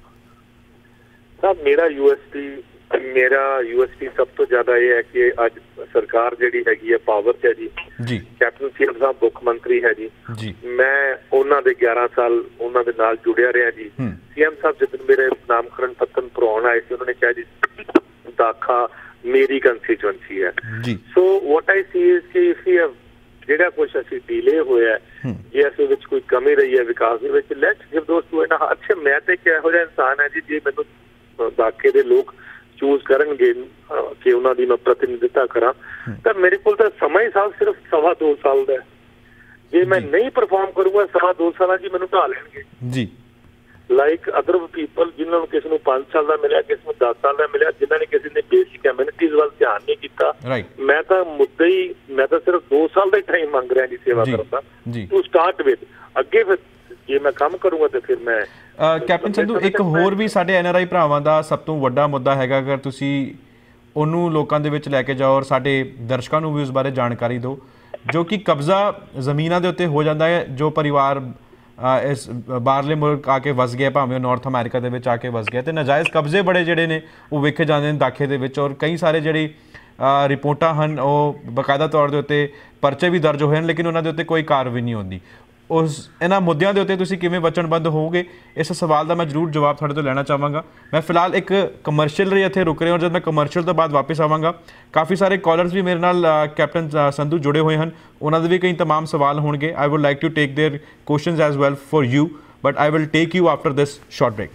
ਮੇਰਾ USP ਸਭ ਤੋਂ ਜ਼ਿਆਦਾ ਇਹ ਹੈ ਕਿ ਅੱਜ ਸਰਕਾਰ ਜਿਹੜੀ ਹੈਗੀ ਹੈ ਪਾਵਰ 'ਚ ਹੈ ਜੀ। ਕੈਪਟਨ CM ਸਾਹਿਬ ਮੁੱਖ ਮੰਤਰੀ ਹੈ ਜੀ। ਮੈਂ ਉਹਨਾਂ ਦੇ 11 ਸਾਲ ਉਹਨਾਂ ਦੇ ਨਾਲ ਜੁੜਿਆ ਰਿਹਾ ਜੀ। CM ਸਾਹਿਬ ਜਦੋਂ ਮੇਰੇ ਨਾਮਕਰਨ ਪੱਤਰ ਭਰਾਉਣ ਆਏ ਸੀ, ਉਹਨਾਂ ਨੇ ਕਿਹਾ ਜੀ ਦਾਖਾ ਮੇਰੀ ਕੰਸਟੀਚੁਐਂਸੀ ਹੈ। So what I see is ਕਿ ਇਫ ਵੀ ਹੈਵ ਜਿਹੜਾ ਕੁਛ ਅਸੀਂ ਡੀਲੇ ਹੋਇਆ, ਜੇ ਇਸ ਵਿੱਚ ਕੋਈ ਕਮੀ ਰਹੀ ਹੈ ਵਿਕਾਸ ਦੇ ਵਿੱਚ, ਲੈਟਸ ਗਿਵ ਦੋਸ ਟੂ। ਅੱਛਾ, ਮੈਂ ਤੇ ਇਹੋ ਜਿਹਾ ਇਨਸਾਨ ਹੈ ਜੀ, ਜੇ ਮੈਨੂੰ ਦਾਖੇ ਦੇ ਲੋਕ ਚੂਜ਼ ਕਰਨਗੇ ਕਿ ਉਹਨਾਂ ਦੀ ਮੈਂ ਪ੍ਰਤੀਨਿਧਤਾ ਕਰਾਂ, ਤਾਂ ਮੇਰੇ ਕੋਲ ਤਾਂ ਸਮਾਂ ਹੀ ਸਾਹਿਬ ਸਿਰਫ 2.25 ਸਾਲ ਦਾ ਹੈ। ਜੇ ਮੈਂ ਨਹੀਂ ਪਰਫਾਰਮ ਕਰੂੰਗਾ 2.25 ਸਾਲਾਂ ਜੀ ਮੈਨੂੰ ਢਾਹ ਲੈਣਗੇ। ਲਾਈਕ ਅਦਰ ਪੀਪਲ, ਜਿਨ੍ਹਾਂ ਨੂੰ ਕਿਸੇ ਨੂੰ 5 ਸਾਲ ਦਾ ਮਿਲਿਆ, ਕਿਸੇ ਨੂੰ 10 ਸਾਲ ਦਾ ਮਿਲਿਆ, ਜਿਨ੍ਹਾਂ ਨੇ ਕਿਸੇ ਨੇ ਬੇਸਿਕ ਕਮਿਊਨਿਟੀਜ਼ ਵੱਲ ਧਿਆਨ ਨਹੀਂ ਕੀਤਾ। ਮੈਂ ਤਾਂ ਸਿਰਫ 2 ਸਾਲ ਦਾ ਹੀ ਟਾਈਮ ਮੰਗ ਰਿਹਾ ਜੀ ਸੇਵਾ ਕਰਨ ਦਾ, ਟੂ ਸਟਾਰਟ ਵਿਦ। ਅੱਗੇ ਫਿਰ ਜੇ ਮੈਂ ਕੰਮ ਕਰੂੰਗਾ ਤੇ ਫਿਰ ਮੈਂ ਕੈਪਟਨ ਸੰਧੂ, ਇੱਕ ਹੋਰ ਵੀ ਸਾਡੇ NRI ਭਰਾਵਾਂ ਦਾ ਸਭ ਤੋਂ ਵੱਡਾ ਮੁੱਦਾ ਹੈਗਾ, ਅਗਰ ਤੁਸੀਂ ਉਹਨੂੰ ਲੋਕਾਂ ਦੇ ਵਿੱਚ ਲੈ ਕੇ ਜਾਓ ਔਰ ਸਾਡੇ ਦਰਸ਼ਕਾਂ ਨੂੰ ਵੀ ਉਸ ਬਾਰੇ ਜਾਣਕਾਰੀ ਦਿਓ, ਜੋ ਕਿ ਕਬਜ਼ਾ ਜ਼ਮੀਨਾਂ ਦੇ ਉੱਤੇ ਹੋ ਜਾਂਦਾ ਹੈ। ਜੋ ਪਰਿਵਾਰ ਇਸ ਬਾਹਰਲੇ ਮੁਲਕ ਆ ਕੇ ਵਸ ਗਿਆ, ਭਾਵੇਂ ਉਹ ਨਾਰਥ ਅਮਰੀਕਾ ਦੇ ਵਿੱਚ ਆ ਕੇ ਵਸ ਗਿਆ, ਅਤੇ ਨਾਜਾਇਜ਼ ਕਬਜ਼ੇ ਬੜੇ ਜਿਹੜੇ ਨੇ ਉਹ ਵੇਖੇ ਜਾਂਦੇ ਨੇ ਦਾਖੇ ਦੇ ਵਿੱਚ। ਔਰ ਕਈ ਸਾਰੇ ਜਿਹੜੀ ਰਿਪੋਰਟਾਂ ਹਨ ਉਹ ਬਾਕਾਇਦਾ ਤੌਰ ਦੇ ਉੱਤੇ ਪਰਚੇ ਵੀ ਦਰਜ ਹੋਏ ਹਨ, ਲੇਕਿਨ ਉਹਨਾਂ ਦੇ ਉੱਤੇ ਕੋਈ ਕਾਰਵਾਈ ਨਹੀਂ ਹੁੰਦੀ। ਇਹਨਾਂ ਮੁੱਦਿਆਂ ਦੇ ਉੱਤੇ ਤੁਸੀਂ ਕਿਵੇਂ ਵਚਨਬੱਧ ਹੋਵੋਗੇ? ਇਸ ਸਵਾਲ ਦਾ ਮੈਂ ਜ਼ਰੂਰ ਜਵਾਬ ਤੁਹਾਡੇ ਤੋਂ ਲੈਣਾ ਚਾਹਾਂਗਾ। ਮੈਂ ਫਿਲਹਾਲ ਇੱਕ ਕਮਰਸ਼ੀਅਲ ਲਈ ਇੱਥੇ ਰੁਕ ਰਿਹਾ, ਔਰ ਜਦ ਮੈਂ ਕਮਰਸ਼ੀਅਲ ਤੋਂ ਬਾਅਦ ਵਾਪਸ ਆਵਾਂਗਾ, ਕਾਫੀ ਸਾਰੇ ਕਾਲਰਸ ਵੀ ਮੇਰੇ ਨਾਲ ਕੈਪਟਨ ਸੰਧੂ ਜੁੜੇ ਹੋਏ ਹਨ, ਉਹਨਾਂ ਦੇ ਵੀ ਕਈ ਤਮਾਮ ਸਵਾਲ ਹੋਣਗੇ। I would like to take their questions as well for you, but I will take you after this short break.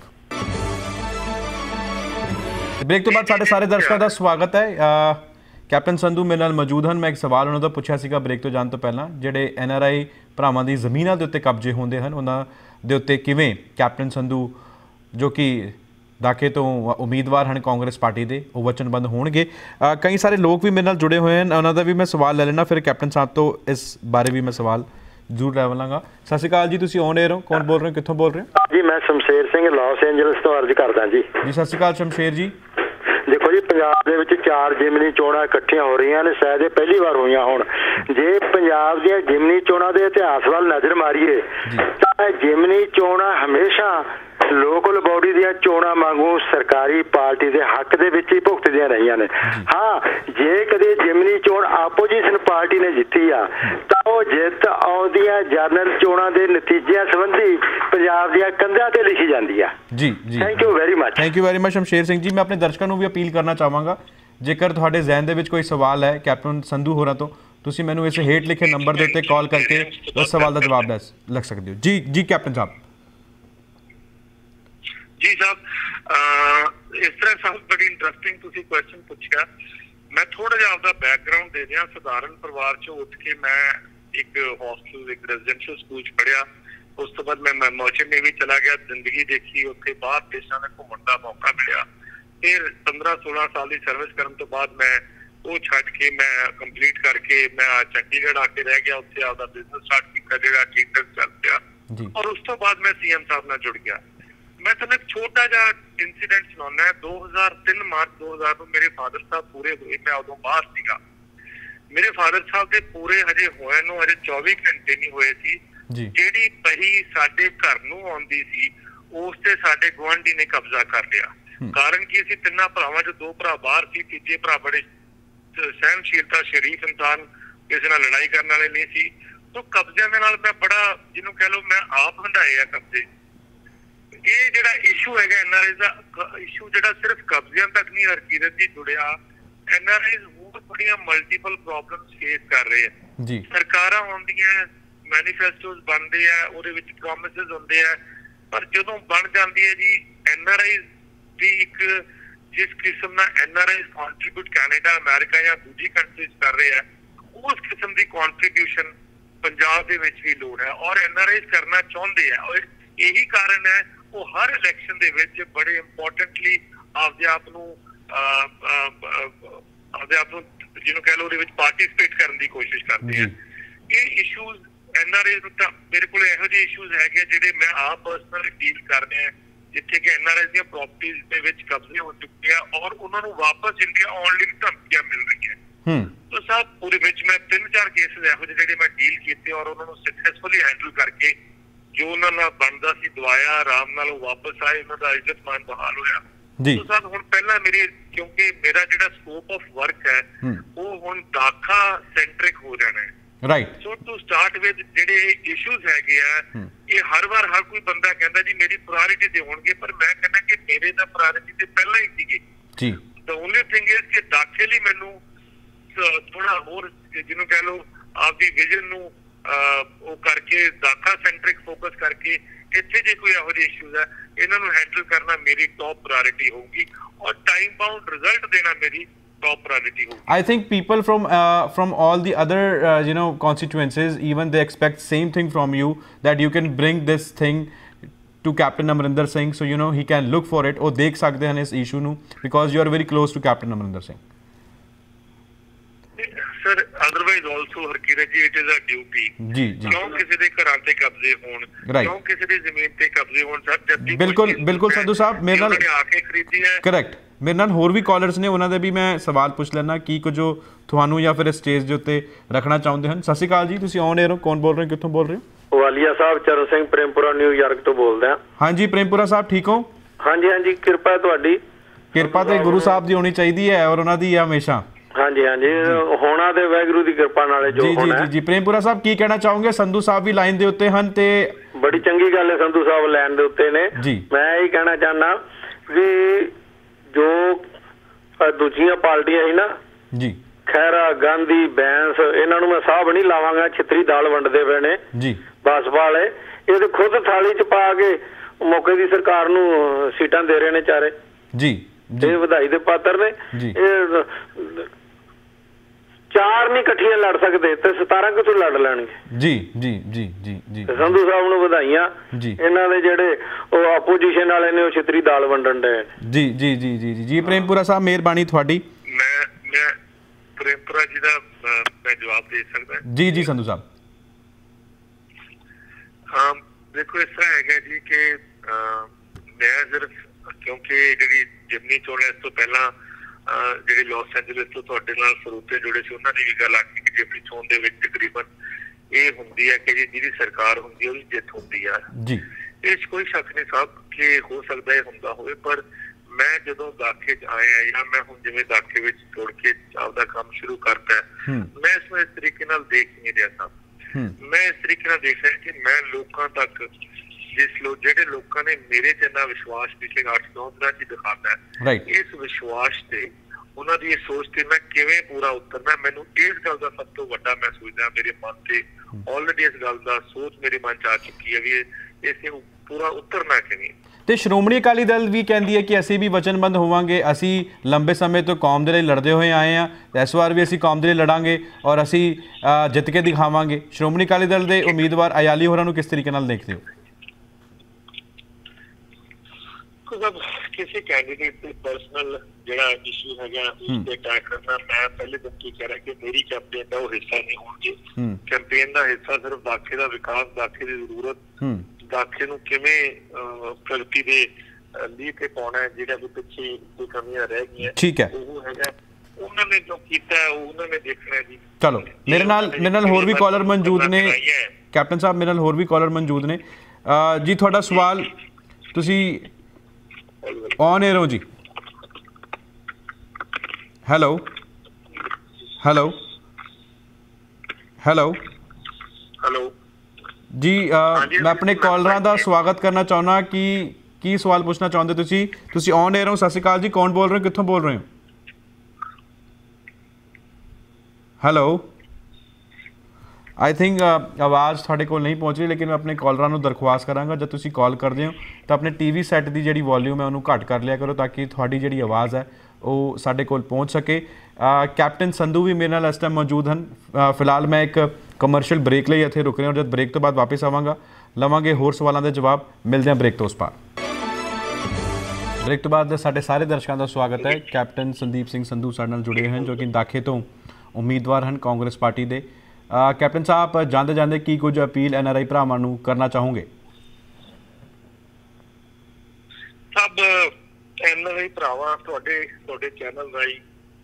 Break तो बाद सारे दर्शकों का स्वागत है। कैप्टन संधू मेरे नाल मौजूद हैं। मैं एक सवाल उन्होंने पुछया सीगा ब्रेक तो जाण तो पहला, ਜਿਹੜੇ NRI ਭਰਾਵਾਂ ਦੀ ਜ਼ਮੀਨਾਂ ਦੇ ਉੱਤੇ ਕਬਜ਼ੇ ਹੁੰਦੇ ਹਨ ਉਹਨਾਂ ਦੇ ਉੱਤੇ ਕਿਵੇਂ ਕੈਪਟਨ ਸੰਧੂ ਜੋ ਕਿ ਦਾਖੇ ਤੋਂ ਉਮੀਦਵਾਰ ਹਨ ਕਾਂਗਰਸ ਪਾਰਟੀ ਦੇ ਉਹ ਵਚਨਬੱਧ ਹੋਣਗੇ। ਕਈ ਸਾਰੇ ਲੋਕ ਵੀ ਮੇਰੇ ਨਾਲ ਜੁੜੇ ਹੋਏ ਹਨ, ਉਹਨਾਂ ਦਾ ਵੀ ਮੈਂ ਸਵਾਲ ਲੈ ਲੈਣਾ, ਫਿਰ ਕੈਪਟਨ ਸਾਹਿਬ ਤੋਂ ਇਸ ਬਾਰੇ ਵੀ ਮੈਂ ਸਵਾਲ ਜ਼ਰੂਰ ਲੈ ਲਾਂਗਾ। ਸਤਿ ਸ਼੍ਰੀ ਅਕਾਲ ਜੀ, ਤੁਸੀਂ ਔਨ 에ਅਰ ਹੋ, ਕੌਣ ਬੋਲ ਰਹੇ ਹੋ, ਕਿੱਥੋਂ ਬੋਲ ਰਹੇ ਹੋ? ਜੀ ਮੈਂ ਸ਼ਮਸ਼ੇਰ ਸਿੰਘ ਲਾਸ ਐਂਜਲਸ ਤੋਂ ਅਰਜ਼ ਕਰਦਾ ਜੀ। ਜੀ ਸਤਿ ਸ਼੍ਰੀ ਅਕਾਲ ਸ਼ਮਸ਼ੇਰ ਜੀ। ਦੇਖੋ ਜੀ, ਪੰਜਾਬ ਦੇ ਵਿੱਚ 4 ਜ਼ਿਮਨੀ ਚੋਣਾਂ ਇਕੱਠੀਆਂ ਹੋ ਰਹੀਆਂ ਨੇ, ਸ਼ਾਇਦ ਇਹ ਪਹਿਲੀ ਵਾਰ ਹੋਈਆਂ ਹੋਣ। ਜੇ ਪੰਜਾਬ ਦੀਆਂ ਜ਼ਿਮਨੀ ਚੋਣਾਂ ਦੇ ਇਤਿਹਾਸ ਵੱਲ ਨਜ਼ਰ ਮਾਰੀਏ ਤਾਂ ਜ਼ਿਮਨੀ ਚੋਣਾਂ ਹਮੇਸ਼ਾ ਲੋਕਲ ਬੋਡੀ ਦੀਆਂ ਚੋਣਾਂ ਵਾਂਗੂ ਸਰਕਾਰੀ ਪਾਰਟੀ ਦੇ ਹੱਕ ਦੇ ਵਿੱਚ ਹੀ ਭੁਗਤਦੀਆਂ ਰਹੀਆਂ ਨੇ। ਹਾਂ, ਜੇ ਕਦੇ ਜ਼ਿਮਨੀ ਚੋਣ ਆਪੋਜੀਸ਼ਨ ਪਾਰਟੀ ਨੇ ਜਿੱਤੀ ਆ ਤਾਂ ਉਹ ਜਿੱਤ ਆਉਂਦੀਆਂ ਜਨਰਲ ਚੋਣਾਂ ਦੇ ਨਤੀਜਿਆਂ ਸੰਬੰਧੀ ਪੰਜਾਬ ਦੀਆਂ ਕੰਧਾਂ ਤੇ ਲਿਖੀ ਜਾਂਦੀ ਆ। ਜੀ ਜੀ, thank you very much. Thank you very much Shamsher Singh ji. ਮੈਂ ਆਪਣੇ ਦਰਸ਼ਕਾਂ ਨੂੰ ਵੀ ਅਪੀਲ ਕਰਨਾ ਚਾਹਾਂਗਾ, ਜੇਕਰ ਤੁਹਾਡੇ ਜ਼ਿਹਨ ਦੇ ਵਿੱਚ ਕੋਈ ਸਵਾਲ ਹੈ ਕੈਪਟਨ ਸੰਧੂ ਹੋਰਾਂ ਤੋਂ, ਤੁਸੀਂ ਮੈਨੂੰ ਇਸ ਹੇਠ ਲਿਖੇ ਨੰਬਰ ਦੇ ਉੱਤੇ ਕਾਲ ਕਰਕੇ ਉਸ ਸਵਾਲ ਦਾ ਜਵਾਬ ਲੱਗ ਸਕਦੇ ਹੋ। ਜੀ ਜੀ ਕੈਪਟਨ ਸਾਹਿਬ। ਜੀ ਸਾਹਿਬ, ਇਸ ਤਰ੍ਹਾਂ ਸਾਹਿਬ ਬੜੀ ਇੰਟਰਸਟਿੰਗ ਤੁਸੀਂ ਕੁਐਸਚਨ ਪੁੱਛਿਆ। ਮੈਂ ਥੋੜਾ ਜਿਹਾ ਆਪਦਾ ਬੈਕਗ੍ਰਾਉਂਡ ਦੇ ਦਿਆਂ। ਸਧਾਰਨ ਪਰਿਵਾਰ ਚੋਂ ਉੱਠ ਕੇ ਮੈਂ ਇੱਕ ਹੌਸਟਲ, ਇੱਕ ਰੈਜ਼ੀਡੈਂਸ਼ੀਅਲ ਸਕੂਲ 'ਚ ਪੜ੍ਹਿਆ। ਉਸ ਤੋਂ ਬਾਅਦ ਮੈਂ ਮਰਚੈਂਟ ਨੇਵੀ ਚਲਾ ਗਿਆ, ਜ਼ਿੰਦਗੀ ਦੇਖੀ, ਉੱਥੇ ਬਾਹਰ ਦੇਸ਼ਾਂ ਦੇ ਘੁੰਮਣ ਦਾ ਮੌਕਾ ਮਿਲਿਆ। ਫਿਰ 15-16 ਸਾਲ ਦੀ ਸਰਵਿਸ ਕਰਨ ਤੋਂ ਬਾਅਦ ਮੈਂ ਉਹ ਛੱਡ ਕੇ ਮੈਂ ਕੰਪਲੀਟ ਕਰਕੇ ਮੈਂ ਚੰਡੀਗੜ੍ਹ ਆ ਕੇ ਰਹਿ ਗਿਆ। ਉੱਥੇ ਆਪਦਾ ਬਿਜ਼ਨਸ ਸਟਾਰਟ ਕੀਤਾ ਜਿਹੜਾ ਠੀਕ ਠਾਕ ਚੱਲ ਪਿਆ। ਔਰ ਉਸ ਤੋਂ ਬਾਅਦ ਮੈਂ CM ਸਾਹਿਬ ਨਾਲ ਜੁੜ ਗਿਆ। ਮੈਂ ਤੁਹਾਨੂੰ ਇੱਕ ਛੋਟਾ ਜਿਹਾ ਇੰਸੀਡੈਂਟ ਸੁਣਾਉਣਾ। 2003 ਮਾਰਚ 2000 ਨੂੰ ਮੇਰੇ ਫਾਦਰ ਸਾਹਿਬ ਪੂਰੇ ਹੋਏ। ਮੈਂ ਉਦੋਂ ਬਾਹਰ ਸੀਗਾ। ਮੇਰੇ ਫਾਦਰ ਸਾਹਿਬ ਦੇ ਪੂਰੇ ਹਜੇ ਹੋਏ ਨੂੰ ਹਜੇ 24 ਘੰਟੇ ਨਹੀਂ ਹੋਏ ਸੀ। ਜਿਹੜੀ ਪਹੀ ਸਾਡੇ ਘਰ ਨੂੰ ਆਉਂਦੀ ਸੀ ਉਸ ਤੇ ਸਾਡੇ ਗੁਆਂਢੀ ਨੇ ਕਬਜ਼ਾ ਕਰ ਲਿਆ। ਕਾਰਨ ਕੀ ਸੀ? 3 ਭਰਾਵਾਂ ਚੋਂ 2 ਭਰਾ ਬਾਹਰ ਸੀ, ਤੀਜੇ ਭਰਾ ਬੜੇ ਸਹਿਨਸ਼ੀਲਤਾ, ਸ਼ਰੀਫ ਇਨਸਾਨ, ਕਿਸੇ ਨਾਲ ਲੜਾਈ ਕਰਨ ਵਾਲੇ ਨਹੀਂ ਸੀ। ਤੋਂ ਕਬਜ਼ਿਆਂ ਦੇ ਨਾਲ ਮੈਂ ਬੜਾ, ਜਿਹਨੂੰ ਕਹਿ ਲਓ ਮੈਂ ਆਪ ਹੰਢਾਏ ਆ ਕਬਜ਼ੇ। ਇਹ ਜਿਹੜਾ ਇਸ਼ੂ ਹੈਗਾ NRI ਦਾ ਇਸ਼ੂ, ਜਿਹੜਾ ਸਿਰਫ ਕਬਜ਼ਿਆਂ ਤੱਕ ਨਹੀਂ ਹਰਕੀਰਤ ਜੀ ਜੁੜਿਆ, NRI ਹੋਰ ਬੜੀਆਂ ਮਲਟੀਪਲ ਪ੍ਰੋਬਲਮਸ ਫੇਸ ਕਰ ਰਹੇ ਆ। ਸਰਕਾਰਾਂ ਆਉਂਦੀਆਂ, ਮੈਨੀਫੈਸਟੋਜ਼ ਬਣਦੇ ਆ, ਉਹਦੇ ਵਿੱਚ ਪ੍ਰੋਮਿਸਿਸ ਹੁੰਦੇ ਆ, ਪਰ ਜਦੋਂ ਬਣ ਜਾਂਦੀ ਹੈ ਜੀ NRI ਦੀ ਇੱਕ ਜਿਸ ਕਿਸਮ ਨਾਲ NRI ਕੰਟਰੀਬਿਊਟ ਕੈਨੇਡਾ, ਅਮਰੀਕਾ ਜਾਂ ਦੂਜੀ ਕੰਟਰੀਜ਼ ਕਰ ਰਹੇ ਆ, ਉਸ ਕਿਸਮ ਦੀ ਕੰਟਰੀਬਿਊਸ਼ਨ ਪੰਜਾਬ ਦੇ ਵਿੱਚ ਵੀ ਲੋੜ ਹੈ ਔਰ NRI ਕਰਨਾ ਚਾਹੁੰਦੇ ਆ। ਔਰ ਇਹੀ ਕਾਰਨ ਹੈ ਉਹ ਹਰ ਇਲੈਕਸ਼ਨ ਦੇ ਵਿੱਚ ਬੜੇ ਇੰਪੋਰਟੈਂਟਲੀ ਆਪਦੇ ਆਪ ਨੂੰ ਜਿਹਨੂੰ ਕਹਿ ਲਓ ਉਹਦੇ ਵਿੱਚ ਪਾਰਟਿਸਿਪੇਟ ਕਰਨ ਦੀ ਕੋਸ਼ਿਸ਼ ਕਰਦੇ ਆ। ਇਹ ਇਸ਼ੂਜ਼ NRI ਨੂੰ ਤਾਂ ਮੇਰੇ ਕੋਲ ਇਹੋ ਜਿਹੇ ਇਸ਼ੂਜ਼ ਹੈਗੇ ਜਿਹੜੇ ਮੈਂ ਆਪ ਪਰਸਨਲੀ ਡੀਲ ਕਰਦੇ ਆ, ਜਿੱਥੇ ਕਿ NRI ਦੀਆਂ ਪ੍ਰੋਪਰਟੀਜ਼ ਦੇ ਵਿੱਚ ਕਬਜ਼ੇ ਹੋ ਚੁੱਕੇ ਆ ਔਰ ਉਹਨਾਂ ਨੂੰ ਵਾਪਸ ਇੰਡੀਆ ਆਉਣ ਲਈ ਧਮਕੀਆਂ ਮਿਲ ਰਹੀਆਂ। ਤਾਂ ਸਾਹਿਬ ਪੂਰੇ ਵਿੱਚ ਮੈਂ 3-4 ਕੇਸਿਸ ਇਹੋ ਜਿਹੇ ਜਿਹੜੇ ਮੈਂ ਡੀਲ ਕੀਤੇ ਔਰ ਉਹਨਾਂ ਨੂੰ ਸਕਸੈਸਫੁਲੀ ਹੈਂਡਲ ਕਰਕੇ ਜੋ ਉਹਨਾਂ ਨਾਲ ਬਣਦਾ ਸੀ ਦਵਾਇਆ, ਆਰਾਮ ਨਾਲ ਉਹ ਵਾਪਸ ਆਏ, ਉਹਨਾਂ ਦਾ ਇੱਜ਼ਤ ਮਾਨ ਬਹਾਲ ਹੋਇਆ। ਤਾਂ ਸਾਹਿਬ ਹੁਣ ਪਹਿਲਾਂ ਮੇਰੀ, ਕਿਉਂਕਿ ਮੇਰਾ ਜਿਹੜਾ ਸਕੋਪ ਆਫ ਵਰਕ ਹੈ ਉਹ ਹੁਣ ਦਾਖਾ ਸੈਂਟਰਿਕ ਹੋ ਜਾਣਾ ਹੈ। Right. So to start with ਜਿਹੜੇ ਇਸ਼ੂਜ਼ ਹੈਗੇ ਆ, ਇਹ ਹਰ ਵਾਰ ਹਰ ਕੋਈ ਬੰਦਾ ਕਹਿੰਦਾ ਜੀ ਮੇਰੀ ਪ੍ਰਾਇੋਰਟੀ ਤੇ ਹੋਣਗੇ, ਪਰ ਮੈਂ ਕਹਿੰਦਾ ਕਿ ਮੇਰੇ ਦਾ ਪ੍ਰਾਇੋਰਟੀ ਤੇ ਪਹਿਲਾਂ ਹੀ ਸੀਗੀ ਜੀ। ਦ ਓਨਲੀ ਥਿੰਗ ਇਜ਼ ਕਿ ਦਾਖੇ ਲਈ ਮੈਨੂੰ ਥੋੜਾ ਹੋਰ, ਜਿਹਨੂੰ ਕਹਿ ਲਓ ਆਪਦੀ ਵਿਜ਼ਨ ਨੂੰ ਉਹ ਕਰਕੇ ਦਾਖਾ ਸੈਂਟਰਿਕ ਫੋਕਸ ਕਰਕੇ ਇੱਥੇ ਜੇ ਕੋਈ ਇਹੋ ਜਿਹੇ ਇਸ਼ੂਜ਼ ਹੈ ਇਹਨਾਂ ਨੂੰ ਹੈਂਡਲ ਕਰਨਾ ਮੇਰੀ ਟੌਪ ਪ੍ਰਾਇੋਰਟੀ ਹੋਊਗੀ ਔਰ ਟਾਈਮ ਬਾਉਂਡ ਰਿਜ਼ਲਟ ਦੇਣਾ ਮੇਰੀ top priority hogi. I think people from all the other constituencies, even they expect same thing from you, that you can bring this thing to Captain Amrinder Singh, so he can look for it or dekh sakde hain is issue nu, because you are very close to Captain Amrinder Singh. Sir, otherwise also Harkirat ji, it is a duty ji kyun kisi de gharan te kabze hon, kyun kisi di zameen te kabze hon sir, jab bilkul Sadhu sahab mere naal aake kharidi hai, correct। ਮੇਰੇ ਨਾਲ ਹੋਰ ਵੀ ਕਾਲਰਸ ਨੇ, ਉਹਨਾਂ ਦੇ ਵੀ ਮੈਂ ਸਵਾਲ ਪੁੱਛ ਲੈਣਾ ਕੀ ਕੁਝ ਜੋ ਤੁਹਾਨੂੰ ਜਾਂ ਫਿਰ ਸਟੇਜ ਦੇ ਉੱਤੇ ਰੱਖਣਾ ਚਾਹੁੰਦੇ ਹਨ। ਸਤਿ ਸ਼੍ਰੀ ਅਕਾਲ ਜੀ, ਤੁਸੀਂ ਔਨ 에ਅਰ ਹੋ, ਕੌਣ ਬੋਲ ਰਹੇ ਹੋ, ਕਿੱਥੋਂ ਬੋਲ ਰਹੇ ਹੋ? ਵਾਲੀਆ ਸਾਹਿਬ, ਚਰਨ ਸਿੰਘ ਪ੍ਰੇਮਪੁਰਾ ਨਿਊਯਾਰਕ ਤੋਂ ਬੋਲਦੇ ਹਾਂ। ਹਾਂਜੀ ਪ੍ਰੇਮਪੁਰਾ ਸਾਹਿਬ, ਠੀਕ ਹੋ? ਹਾਂਜੀ ਹਾਂਜੀ, ਕਿਰਪਾ ਹੈ ਤੁਹਾਡੀ। ਕਿਰਪਾ ਤੇ ਗੁਰੂ ਸਾਹਿਬ ਦੀ ਹੋਣੀ ਚਾਹੀਦੀ ਹੈ ਔਰ ਉਹਨਾਂ ਦੀ ਹਮੇਸ਼ਾ। ਹਾਂਜੀ ਹਾਂਜੀ, ਹੋਣਾ ਤੇ ਵਾਹਿਗੁਰੂ ਦੀ ਕਿਰਪਾ ਨਾਲ ਜੋ ਹੋਣਾ। ਜੀ ਜੀ, ਪ੍ਰੇਮਪੁਰਾ ਸਾਹਿਬ ਕੀ ਕਹਿਣਾ ਚਾਹੋਗੇ? ਸੰਧੂ ਸਾਹਿਬ ਵੀ ਲਾਈਨ ਦੇ ਉੱਤੇ ਹਨ ਤੇ ਬੜੀ ਚੰਗੀ ਗੱਲ ਹੈ, ਸੰਧੂ ਸਾਹਿਬ ਲਾਈਨ ਦੇ ਉੱਤੇ ਨੇ। ਮੈਂ ਇਹ ਕਹਿਣਾ ਚਾਹੁੰਦਾ ਵੀ ਜੋ ਦੂਜੀਆਂ ਪਾਰਟੀਆਂ ਸੀ ਨਾ ਜੀ, ਖਹਿਰਾ, ਗਾਂਧੀ, ਬੈਂਸ, ਇਹਨਾਂ ਨੂੰ ਮੈਂ ਸਾਹਬ ਨਹੀਂ ਲਾਵਾਂਗਾ, ਛਿੱਤਰੀ ਦਾਲ ਵੰਡਦੇ ਪਏ ਨੇ ਜੀ ਬਸਪਾ ਵਾਲੇ। ਇਹ ਤੇ ਖੁਦ ਥਾਲੀ 'ਚ ਪਾ ਕੇ ਮੌਕੇ ਦੀ ਸਰਕਾਰ ਨੂੰ ਸੀਟਾਂ ਦੇ ਰਹੇ ਨੇ ਚਾਰੇ ਜੀ। ਇਹ ਵਧਾਈ ਦੇ ਪਾਤਰ ਨੇ। ਇਹ 4 ਨਹੀਂ ਇਕੱਠੀਆਂ ਲੜ ਸਕਦੇ ਤੇ 17 ਕਿਥੋਂ ਲੜ ਲੈਣਗੇ। ਜੀ ਜੀ ਜੀ ਜੀ ਜੀ ਸੰਧੂ ਸਾਹਿਬ ਨੂੰ ਵਧਾਈਆਂ ਜੀ। ਇਹਨਾਂ ਦੇ ਜਿਹੜੇ ਉਹ ਆਪੋਜੀਸ਼ਨ ਵਾਲੇ ਨੇ ਉਹ ਛਿੱਤਰੀ ਦਾਲ ਵੰਡਣ ਦੇ। ਜੀ ਜੀ ਜੀ ਜੀ ਜੀ ਪ੍ਰੇਮਪੁਰਾ ਸਾਹਿਬ ਮਿਹਰਬਾਨੀ ਤੁਹਾਡੀ। ਮੈਂ ਪ੍ਰੇਮਪੁਰਾ ਜੀ ਦਾ ਮੈਂ ਜਵਾਬ ਦੇ ਸਕਦਾ? ਜੀ ਜੀ ਸੰਧੂ ਸਾਹਿਬ। ਹਾਂ ਦੇਖੋ ਇਸ ਤਰ੍ਹਾਂ ਹੈਗਾ ਜੀ ਕਿ ਮੈਂ ਸਿਰਫ ਕਿਉਂਕਿ ਜਿਹੜੀ ਜਿਮਨੀ ਚੋਣ ਇਸ ਤੋਂ ਪਹਿਲਾਂ ਜਿਹੜੇ ਲਾਸ ਐਂਜਲਸ ਤੋਂ ਤੁਹਾਡੇ ਨਾਲ ਸਰੋਤੇ ਜੁੜੇ ਸੀ ਉਹਨਾਂ ਨੇ ਵੀ ਗੱਲ ਆਖੀ ਕਿ ਜਿਮਨੀ ਚੋਣ ਦੇ ਵਿੱਚ ਤਕਰੀਬਨ ਇਹ ਹੁੰਦੀ ਹੈ ਕਿ ਜਿਹਦੀ ਸਰਕਾਰ ਹੁੰਦੀ ਹੈ ਉਹਦੀ ਜਿੱਤ ਹੁੰਦੀ ਆ ਜੀ। ਇਸ 'ਚ ਕੋਈ ਸ਼ੱਕ ਨਹੀਂ ਸਾਹਿਬ ਕਿ ਹੋ ਸਕਦਾ ਇਹ ਹੁੰਦਾ ਹੋਵੇ, ਪਰ ਮੈਂ ਜਦੋਂ ਦਾਖੇ 'ਚ ਆਇਆ ਜਾਂ ਮੈਂ ਹੁਣ ਜਿਵੇਂ ਦਾਖੇ ਵਿੱਚ ਜੁੜ ਕੇ ਆਪਦਾ ਕੰਮ ਸ਼ੁਰੂ ਕਰਤਾ ਮੈਂ ਇਸਨੂੰ ਇਸ ਤਰੀਕੇ ਨਾਲ ਦੇਖ ਨਹੀਂ ਰਿਹਾ ਸਾਹਿਬ। ਮੈਂ ਇਸ ਤਰੀਕੇ ਨਾਲ ਦੇਖ ਰਿਹਾ ਕਿ ਮੈਂ ਲੋਕਾਂ ਤੱਕ ਜਿਹੜੇ ਲੋਕਾਂ ਨੇ ਮੇਰੇ 'ਚ ਇੰਨਾ ਵਿਸ਼ਵਾਸ ਪਿਛਲੇ 8-9 ਦਿਨਾਂ 'ਚ ਦਿਖਾਤਾ ਇਸ ਵਿਸ਼ਵਾਸ ਤੇ ਉਹਨਾਂ ਦੀ ਇਹ ਸੋਚ ਤੇ ਮੈਂ ਕਿਵੇਂ ਪੂਰਾ ਉਤਰਨਾ, ਮੈਨੂੰ ਇਸ ਗੱਲ ਦਾ ਸਭ ਤੋਂ ਵੱਡਾ ਮੈਂ ਸੋਚਦਾ ਮੇਰੇ ਮਨ ਤੇ ਆਲਰੇਡੀ ਇਸ ਗੱਲ ਦਾ ਸੋਚ ਮੇਰੇ ਮਨ 'ਚ ਆ ਚੁੱਕੀ ਹੈ ਵੀ ਇਸ ਨੂੰ ਪੂਰਾ ਉਤਰਨਾ ਕਿਵੇਂ। ਤੇ ਸ਼੍ਰੋਮਣੀ ਅਕਾਲੀ ਦਲ ਵੀ ਕਹਿੰਦੀ ਹੈ ਕਿ ਅਸੀਂ ਵੀ ਵਚਨਬੰਦ ਹੋਵਾਂਗੇ, ਅਸੀਂ ਲੰਬੇ ਸਮੇਂ ਤੋਂ ਕੌਮ ਦੇ ਲਈ ਲੜਦੇ ਹੋਏ ਆਏ ਹਾਂ, ਇਸ ਵਾਰ ਵੀ ਅਸੀਂ ਕੌਮ ਦੇ ਲਈ ਲੜਾਂਗੇ ਔਰ ਅਸੀਂ ਜਿੱਤ ਕੇ ਦਿਖਾਵਾਂਗੇ। ਸ਼੍ਰੋਮਣੀ ਅਕਾਲੀ ਦਲ ਦੇ ਉਮੀਦਵਾਰ ਅਯਾਲੀ ਹੋਰਾਂ ਨੂੰ ਕਿਸ ਤਰੀਕੇ ਨਾਲ ਦੇਖਦੇ ਹੋ? ਕਿਸੇ ਕੈਂਡੀਡੇਟ ਦੇ ਪਰਸਨਲ ਜਿਹੜਾ ਇਸ਼ੂ ਹੈਗਾ ਉਸ ਤੇ ਅਟੈਕ ਕਰਨਾ, ਮੈਂ ਪਹਿਲੇ ਦਿਨ ਤੋਂ ਕਹਿ ਰਿਹਾ ਕਿ ਮੇਰੀ ਕੈਂਪੇਨ ਦਾ ਉਹ ਹਿੱਸਾ ਨਹੀਂ ਹੋਣਗੇ। ਕੈਂਪੇਨ ਦਾ ਹਿੱਸਾ ਸਿਰਫ ਦਾਖੇ ਦਾ ਵਿਕਾਸ, ਦਾਖੇ ਦੀ ਜ਼ਰੂਰਤ, ਦਾਖੇ ਨੂੰ ਕਿਵੇਂ ਪ੍ਰਗਤੀ ਦੇ ਲੀਹ ਤੇ ਪਾਉਣਾ ਹੈ, ਜਿਹੜਾ ਵੀ ਪਿੱਛੇ ਕੋਈ ਕਮੀਆਂ ਰਹਿ ਗਈਆਂ ਠੀਕ ਹੈ ਉਹ ਹੈਗਾ ਉਹਨਾਂ ਨੇ ਜੋ ਕੀਤਾ ਉਹਨਾਂ ਨੇ ਦੇਖਣਾ ਜੀ। ਚਲੋ ਮੇਰੇ ਨਾਲ ਹੋਰ ਵੀ ਕਾਲਰ ਮੌਜੂਦ ਨੇ ਕੈਪਟਨ ਸਾਹਿਬ, ਮੇਰੇ ਨਾਲ ਹੋਰ ਵੀ ਕਾਲਰ ਮੌਜੂਦ ਨੇ ਜੀ। ਤੁਹਾਡਾ ਸਵਾਲ ਤੁਸੀਂ ਔਨ 에ਅਰ ਹੋ ਜੀ। ਹੈਲੋ ਹੈਲੋ ਹੈਲੋ ਹੈਲੋ ਜੀ। ਮੈਂ ਆਪਣੇ ਕਾਲਰਾਂ ਦਾ ਸਵਾਗਤ ਕਰਨਾ ਚਾਹੁੰਦਾ ਕਿ ਕੀ ਸਵਾਲ ਪੁੱਛਣਾ ਚਾਹੁੰਦੇ ਤੁਸੀਂ ਔਨ 에ਅਰ ਹੋ। ਸਤਿ ਸ਼੍ਰੀ ਅਕਾਲ ਜੀ, ਕੌਣ ਬੋਲ ਰਹੇ ਹੋ, ਕਿੱਥੋਂ ਬੋਲ ਰਹੇ ਹੋ? ਹੈਲੋ ਆਈ ਥਿੰਕ ਆਵਾਜ਼ ਤੁਹਾਡੇ ਕੋਲ ਨਹੀਂ ਪਹੁੰਚ ਰਹੀ, ਲੇਕਿਨ ਮੈਂ ਆਪਣੇ ਕਾਲਰਾਂ ਨੂੰ ਦਰਖਾਸਤ ਕਰਾਂਗਾ ਜਦ ਤੁਸੀਂ ਕਾਲ ਕਰਦੇ ਹੋ ਤਾਂ ਆਪਣੇ ਟੀਵੀ ਸੈੱਟ ਦੀ ਜਿਹੜੀ ਵੋਲਿਊਮ ਹੈ ਉਹਨੂੰ ਘੱਟ ਕਰ ਲਿਆ ਕਰੋ ਤਾਂ ਕਿ ਤੁਹਾਡੀ ਜਿਹੜੀ ਆਵਾਜ਼ ਹੈ ਉਹ ਸਾਡੇ ਕੋਲ ਪਹੁੰਚ ਸਕੇ। ਕੈਪਟਨ ਸੰਧੂ ਵੀ ਮੇਰੇ ਨਾਲ ਇਸ ਟਾਈਮ ਮੌਜੂਦ ਹਨ। ਫਿਲਹਾਲ ਮੈਂ ਇੱਕ ਕਮਰਸ਼ੀਅਲ ਬ੍ਰੇਕ ਲਈ ਇੱਥੇ ਰੁਕ ਰਿਹਾ, ਜਦ ਬ੍ਰੇਕ ਤੋਂ ਬਾਅਦ ਵਾਪਸ ਆਵਾਂਗਾ ਲਵਾਂਗੇ ਹੋਰ ਸਵਾਲਾਂ ਦੇ ਜਵਾਬ। ਮਿਲਦੇ ਹਾਂ ਬ੍ਰੇਕ ਤੋਂ ਉਸ ਪਾਰ। ਬ੍ਰੇਕ ਤੋਂ ਬਾਅਦ ਸਾਡੇ ਸਾਰੇ ਦਰਸ਼ਕਾਂ ਦਾ ਸਵਾਗਤ ਹੈ। ਕੈਪਟਨ ਸੰਦੀਪ ਸਿੰਘ ਸੰਧੂ ਸਾਡੇ ਨਾਲ ਜੁੜੇ ਹਨ ਜੋ ਕਿ ਦਾਖੇ ਤੋਂ ਉਮੀਦਵਾਰ ਹਨ ਕਾਂਗਰਸ ਪਾਰਟੀ ਦੇ। ਕੈਪਟਨ ਸਾਹਿਬ ਜਾਂਦੇ ਜਾਂਦੇ ਕੀ ਕੁਝ ਅਪੀਲ NRI ਭਰਾਵਾਂ ਨੂੰ ਕਰਨਾ ਚਾਹੋਗੇ? ਸਭ NRI ਭਰਾਵਾਂ ਤੁਹਾਡੇ ਚੈਨਲ ਰਾਹੀਂ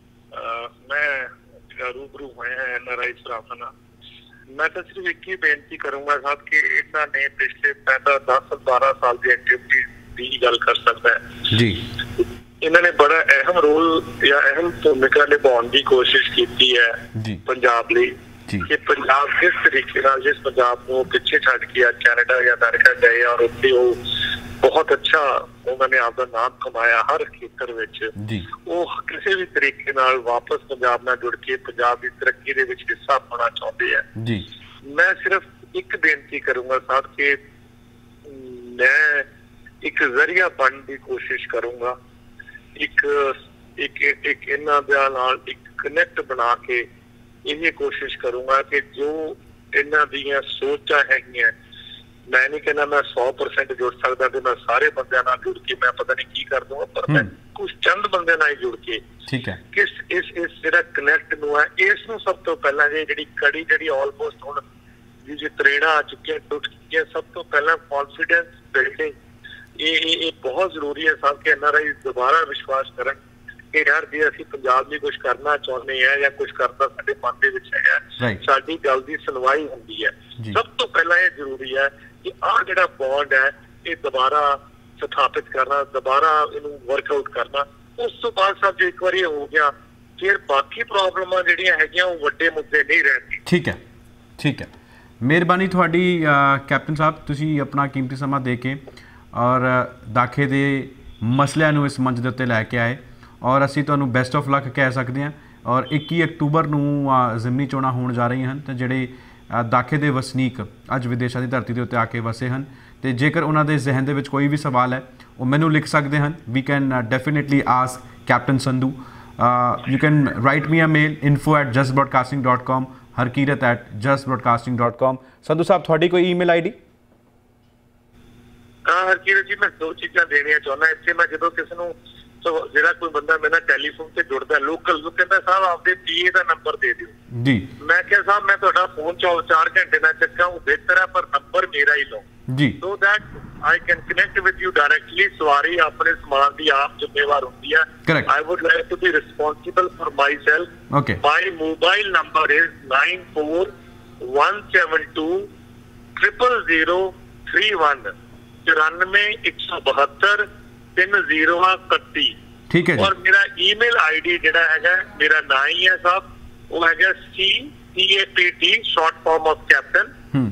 ਮੈਂ ਰੂਬਰੂ ਹੋਇਆ NRI ਭਰਾਵਾਂ ਨਾਲ। ਮੈਂ ਤਾਂ ਸਿਰਫ ਇੱਕ ਹੀ ਬੇਨਤੀ ਕਰੂੰਗਾ ਸਾਹਿਬ ਕਿ ਇਹਨਾਂ ਨੇ ਪਿਛਲੇ 10-12 ਸਾਲ ਦੀ ਐਕਟੀਵਿਟੀ ਦੀ ਗੱਲ ਕਰ ਸਕਦਾ ਹੈ ਜੀ। ਇਹਨਾਂ ਨੇ ਬੜਾ ਅਹਿਮ ਰੋਲ ਜਾਂ ਅਹਿਮ ਭੂਮਿਕਾ ਨਿਭਾਉਣ ਦੀ ਕੋਸ਼ਿਸ਼ ਕੀਤੀ ਹੈ ਪੰਜਾਬ ਲਈ ਕਿ ਪੰਜਾਬ ਕਿਸ ਤਰੀਕੇ ਨਾਲ, ਜਿਸ ਪੰਜਾਬ ਨੂੰ ਪਿੱਛੇ ਛੱਡ ਕੇ ਅੱਜ ਕੈਨੇਡਾ ਜਾਂ ਅਮਰੀਕਾ ਗਏ ਔਰ ਉੱਥੇ ਉਹ ਬਹੁਤ ਅੱਛਾ ਉਹਨਾਂ ਨੇ ਆਪਦਾ ਨਾਮ ਕਮਾਇਆ ਹਰ ਖੇਤਰ ਵਿੱਚ, ਉਹ ਕਿਸੇ ਵੀ ਤਰੀਕੇ ਨਾਲ ਵਾਪਸ ਪੰਜਾਬ ਨਾਲ ਜੁੜ ਕੇ ਪੰਜਾਬ ਦੀ ਤਰੱਕੀ ਦੇ ਵਿੱਚ ਹਿੱਸਾ ਪਾਉਣਾ ਚਾਹੁੰਦੇ ਆ। ਮੈਂ ਸਿਰਫ ਇੱਕ ਬੇਨਤੀ ਕਰੂੰਗਾ ਸਾਹਿਬ ਕਿ ਮੈਂ ਇੱਕ ਜ਼ਰੀਆ ਬਣਨ ਦੀ ਕੋਸ਼ਿਸ਼ ਕਰੂੰਗਾ, ਇੱਕ ਇਹਨਾਂ ਦੇ ਨਾਲ ਇੱਕ ਕਨੈਕਟ ਬਣਾ ਕੇ ਇਹ ਕੋਸ਼ਿਸ਼ ਕਰੂੰਗਾ ਕਿ ਜੋ ਇਹਨਾਂ ਦੀਆਂ ਸੋਚਾਂ ਹੈਗੀਆਂ, ਮੈਂ ਨਹੀਂ ਕਹਿੰਦਾ ਮੈਂ 100% ਜੁੜ ਸਕਦਾ ਤੇ ਮੈਂ ਸਾਰੇ ਬੰਦਿਆਂ ਨਾਲ ਜੁੜ ਕੇ ਮੈਂ ਪਤਾ ਨਹੀਂ ਕੀ ਕਰ ਦੂੰਗਾ, ਪਰ ਮੈਂ ਕੁਝ ਚੰਦ ਬੰਦਿਆਂ ਨਾਲ ਹੀ ਜੁੜ ਕੇ ਇਸ ਜਿਹੜਾ ਕਨੈਕਟ ਨੂੰ ਹੈ ਇਸ ਨੂੰ ਸਭ ਤੋਂ ਪਹਿਲਾਂ ਜਿਹੜੀ ਕੜੀ ਜਿਹੜੀ ਆਲਮੋਸਟ ਹੁਣ ਜੀ ਤਰੇੜਾ ਆ ਚੁੱਕੀਆਂ, ਟੁੱਟ ਚੁੱਕੀਆਂ, ਸਭ ਤੋਂ ਪਹਿਲਾਂ ਕੌਨਫੀਡੈਂਸ ਬਿਲਡਿੰਗ ਇਹ ਬਹੁਤ ਜ਼ਰੂਰੀ ਹੈ ਸਭ ਕਿ NRI ਦੁਬਾਰਾ ਵਿਸ਼ਵਾਸ ਕਰਨ ਕਿ ਯਾਰ ਜੇ ਅਸੀਂ ਪੰਜਾਬ ਲਈ ਕੁਛ ਕਰਨਾ ਚਾਹੁੰਦੇ ਹਾਂ ਜਾਂ ਕੁਛ ਕਰਦਾ ਸਾਡੇ ਮਨ ਦੇ ਵਿੱਚ ਹੈਗਾ, ਸਾਡੀ ਗੱਲ ਦੀ ਸੁਣਵਾਈ ਹੁੰਦੀ ਹੈ। ਸਭ ਤੋਂ ਪਹਿਲਾਂ ਇਹ ਜ਼ਰੂਰੀ ਹੈ ਕਿ ਆਹ ਜਿਹੜਾ ਬੌਂਡ ਹੈ ਇਹ ਦੁਬਾਰਾ ਸਥਾਪਿਤ ਕਰਨਾ, ਦੁਬਾਰਾ ਇਹਨੂੰ ਵਰਕਆਊਟ ਕਰਨਾ। ਉਸ ਤੋਂ ਬਾਅਦ ਸਭ ਜੇ ਇੱਕ ਵਾਰੀ ਹੋ ਗਿਆ ਫਿਰ ਬਾਕੀ ਪ੍ਰੋਬਲਮਾਂ ਜਿਹੜੀਆਂ ਹੈਗੀਆਂ ਉਹ ਵੱਡੇ ਮੁੱਦੇ ਨਹੀਂ ਰਹਿਣਗੇ। ਠੀਕ ਹੈ ਮਿਹਰਬਾਨੀ ਤੁਹਾਡੀ ਕੈਪਟਨ ਸਾਹਿਬ, ਤੁਸੀਂ ਆਪਣਾ ਕੀਮਤੀ ਸਮਾਂ ਦੇ ਕੇ ਔਰ ਦਾਖੇ ਦੇ ਮਸਲਿਆਂ ਨੂੰ ਇਸ ਮੰਚ ਦੇ ਉੱਤੇ ਲੈ ਕੇ ਆਏ ਔਰ ਅਸੀਂ ਤੁਹਾਨੂੰ ਬੈਸਟ ਆਫ ਲੱਕ ਕਹਿ ਸਕਦੇ ਹਾਂ। ਔਰ 21 ਅਕਤੂਬਰ ਨੂੰ ਜ਼ਿਮਨੀ ਚੋਣਾਂ ਹੋਣ ਜਾ ਰਹੀਆਂ ਹਨ। ਤਾਂ ਜਿਹੜੇ ਦਾਖੇ ਦੇ ਵਸਨੀਕ ਅੱਜ ਵਿਦੇਸ਼ਾਂ ਦੀ ਧਰਤੀ ਦੇ ਉੱਤੇ ਆ ਕੇ ਵਸੇ ਹਨ, ਤੇ ਜੇਕਰ ਉਹਨਾਂ ਦੇ ਜ਼ਿਹਨ ਦੇ ਵਿੱਚ ਕੋਈ ਵੀ ਸਵਾਲ ਹੈ ਉਹ ਮੈਨੂੰ ਲਿਖ ਸਕਦੇ ਹਨ। We can definitely ask captain Sandhu. You can write me a mail info@justbroadcasting.com, harkirat@justbroadcasting.com। Sandhu ਸਾਹਿਬ, ਤੁਹਾਡੀ ਕੋਈ ਈਮੇਲ ਆਈਡੀ? ਹਰਕੀਰਤ ਜੀ, ਮੈਂ 2 ਚੀਜ਼ਾਂ ਦੇਣੀਆਂ ਚਾਹੁੰਦਾ ਇੱਥੇ। ਮੈਂ ਜਦੋਂ ਕਿਸੇ ਨੂੰ ਜਿਹੜਾ ਕੋਈ ਬੰਦਾ ਮੇਰੇ ਨਾਲ ਟੈਲੀਫੋਨ ਤੇ ਜੁੜਦਾ ਲੋਕਲ, ਉਹ ਕਹਿੰਦਾ ਸਾਹਿਬ ਆਪਦੇ ਪੀਏ ਦਾ ਨੰਬਰ ਦੇ ਦਿਓ ਜੀ। ਮੈਂ ਕਿਹਾ ਸਾਹਿਬ ਮੈਂ ਤੁਹਾਡਾ ਫੋਨ 4 ਘੰਟੇ ਨਾਲ ਚੱਕਾਂ, ਉਹ ਬਿਹਤਰ ਹੈ, ਪਰ ਨੰਬਰ ਮੇਰਾ ਹੀ ਲਓ ਜੀ, so that I can connect with you directly। ਸਵਾਰੀ ਆਪਣੇ ਸਮਾਨ ਦੀ ਆਪ ਜ਼ਿੰਮੇਵਾਰ ਹੁੰਦੀ ਹੈ। Correct. I would like to be responsible for myself. Okay. My mobile number is 9417200031 9417200031। ਠੀਕ ਹੈ ਜੀ। ਔਰ ਮੇਰਾ ਈਮੇਲ ਆਈਡੀ ਜਿਹੜਾ ਹੈਗਾ, ਮੇਰਾ ਨਾਂ ਹੀ ਹੈ ਸਾਹਿਬ, ਉਹ ਹੈਗਾ CAPT short form of captain,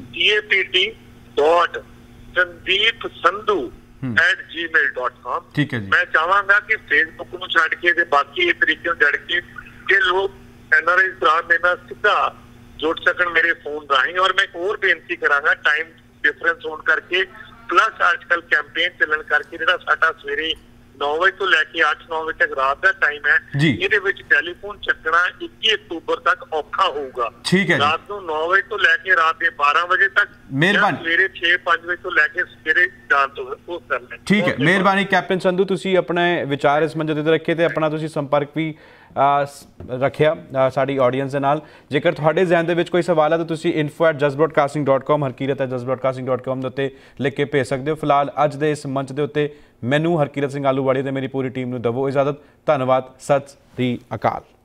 CAPT.sandeepsandhu@gmail.com। ਠੀਕ ਹੈ ਜੀ। ਮੈਂ ਚਾਹਾਂਗਾ ਕਿ ਫੇਸਬੁੱਕ ਨੂੰ ਛੱਡ ਕੇ ਤੇ ਬਾਕੀ ਇਹ ਤਰੀਕੇ ਨੂੰ ਛੱਡ ਕੇ ਕਿ ਲੋਕ NRI ਭਰਾ ਮੇਰੇ ਨਾਲ ਸਿੱਧਾ ਜੁੜ ਸਕਣ ਮੇਰੇ ਫੋਨ ਰਾਹੀਂ। ਔਰ ਮੈਂ ਇੱਕ ਹੋਰ ਬੇਨਤੀ ਕਰਾਂਗਾ, ਟਾਈਮ ਡਿਫਰੈਂਸ ਹੋਣ ਕਰਕੇ ਪਲੱਸ ਅੱਜ ਕੱਲ੍ਹ ਕੈਂਪੇਨ ਚੱਲਣ ਕਰਕੇ ਜਿਹੜਾ ਸਾਡਾ ਸਵੇਰੇ 9 ਵਜੇ ਤੋਂ ਲੈ ਕੇ 8-9 ਵਜੇ ਤੱਕ ਰਾਤ ਦਾ ਟਾਈਮ ਹੈ, ਇਹਦੇ ਵਿੱਚ ਟੈਲੀਫੋਨ ਚੱਕਣਾ 21 ਅਕਤੂਬਰ ਤੱਕ ਔਖਾ ਹੋਊਗਾ। ਠੀਕ ਹੈ ਜੀ। ਰਾਤ ਨੂੰ 9 ਵਜੇ ਤੋਂ ਲੈ ਕੇ ਰਾਤ ਦੇ 12 ਵਜੇ ਤੱਕ, ਮਿਹਰਬਾਨੀ, ਸਵੇਰੇ 6-5 ਵਜੇ ਤੋਂ ਲੈ ਕੇ ਸਵੇਰੇ ਜਾਣ ਤੋਂ ਉਹ ਕਰ ਲੈਣ। ਠੀਕ ਹੈ, ਮਿਹਰਬਾਨੀ ਕੈਪਟਨ ਸੰਧੂ, ਤੁਸੀਂ ਆਪਣੇ ਵਿਚਾਰ ਇਸ ਮੰਚ ਤੇ ਰੱਖੇ ਤੇ ਆਪਣਾ ਤੁਸੀਂ ਸੰਪਰਕ ਵੀ ਰੱਖਿਆ ਸਾਡੀ ਆਡੀਅנס ਦੇ ਨਾਲ। ਜੇਕਰ ਤੁਹਾਡੇ ਜ਼ਿਹਨ ਦੇ ਵਿੱਚ ਕੋਈ ਸਵਾਲ ਹੈ ਤਾਂ ਤੁਸੀਂ info@justbroadcasting.com, harkirat@justbroadcasting.com ਦੇ ਉੱਤੇ ਲਿਖ ਕੇ ਭੇਜ ਸਕਦੇ ਹੋ। ਫਿਲਹਾਲ ਅੱਜ ਦੇ ਇਸ ਮੰਚ ਦੇ ਉੱਤੇ ਮੈਨੂੰ ਹਰਕੀਰਤ ਸਿੰਘ ਆਲੂਵਾਲੀਆ ਤੇ ਮੇਰੀ ਪੂਰੀ ਟੀਮ ਨੂੰ ਦਵੋ ਇਜਾਜ਼ਤ। ਧੰਨਵਾਦ। ਸਤਿ ਸ੍ਰੀ ਅਕਾਲ।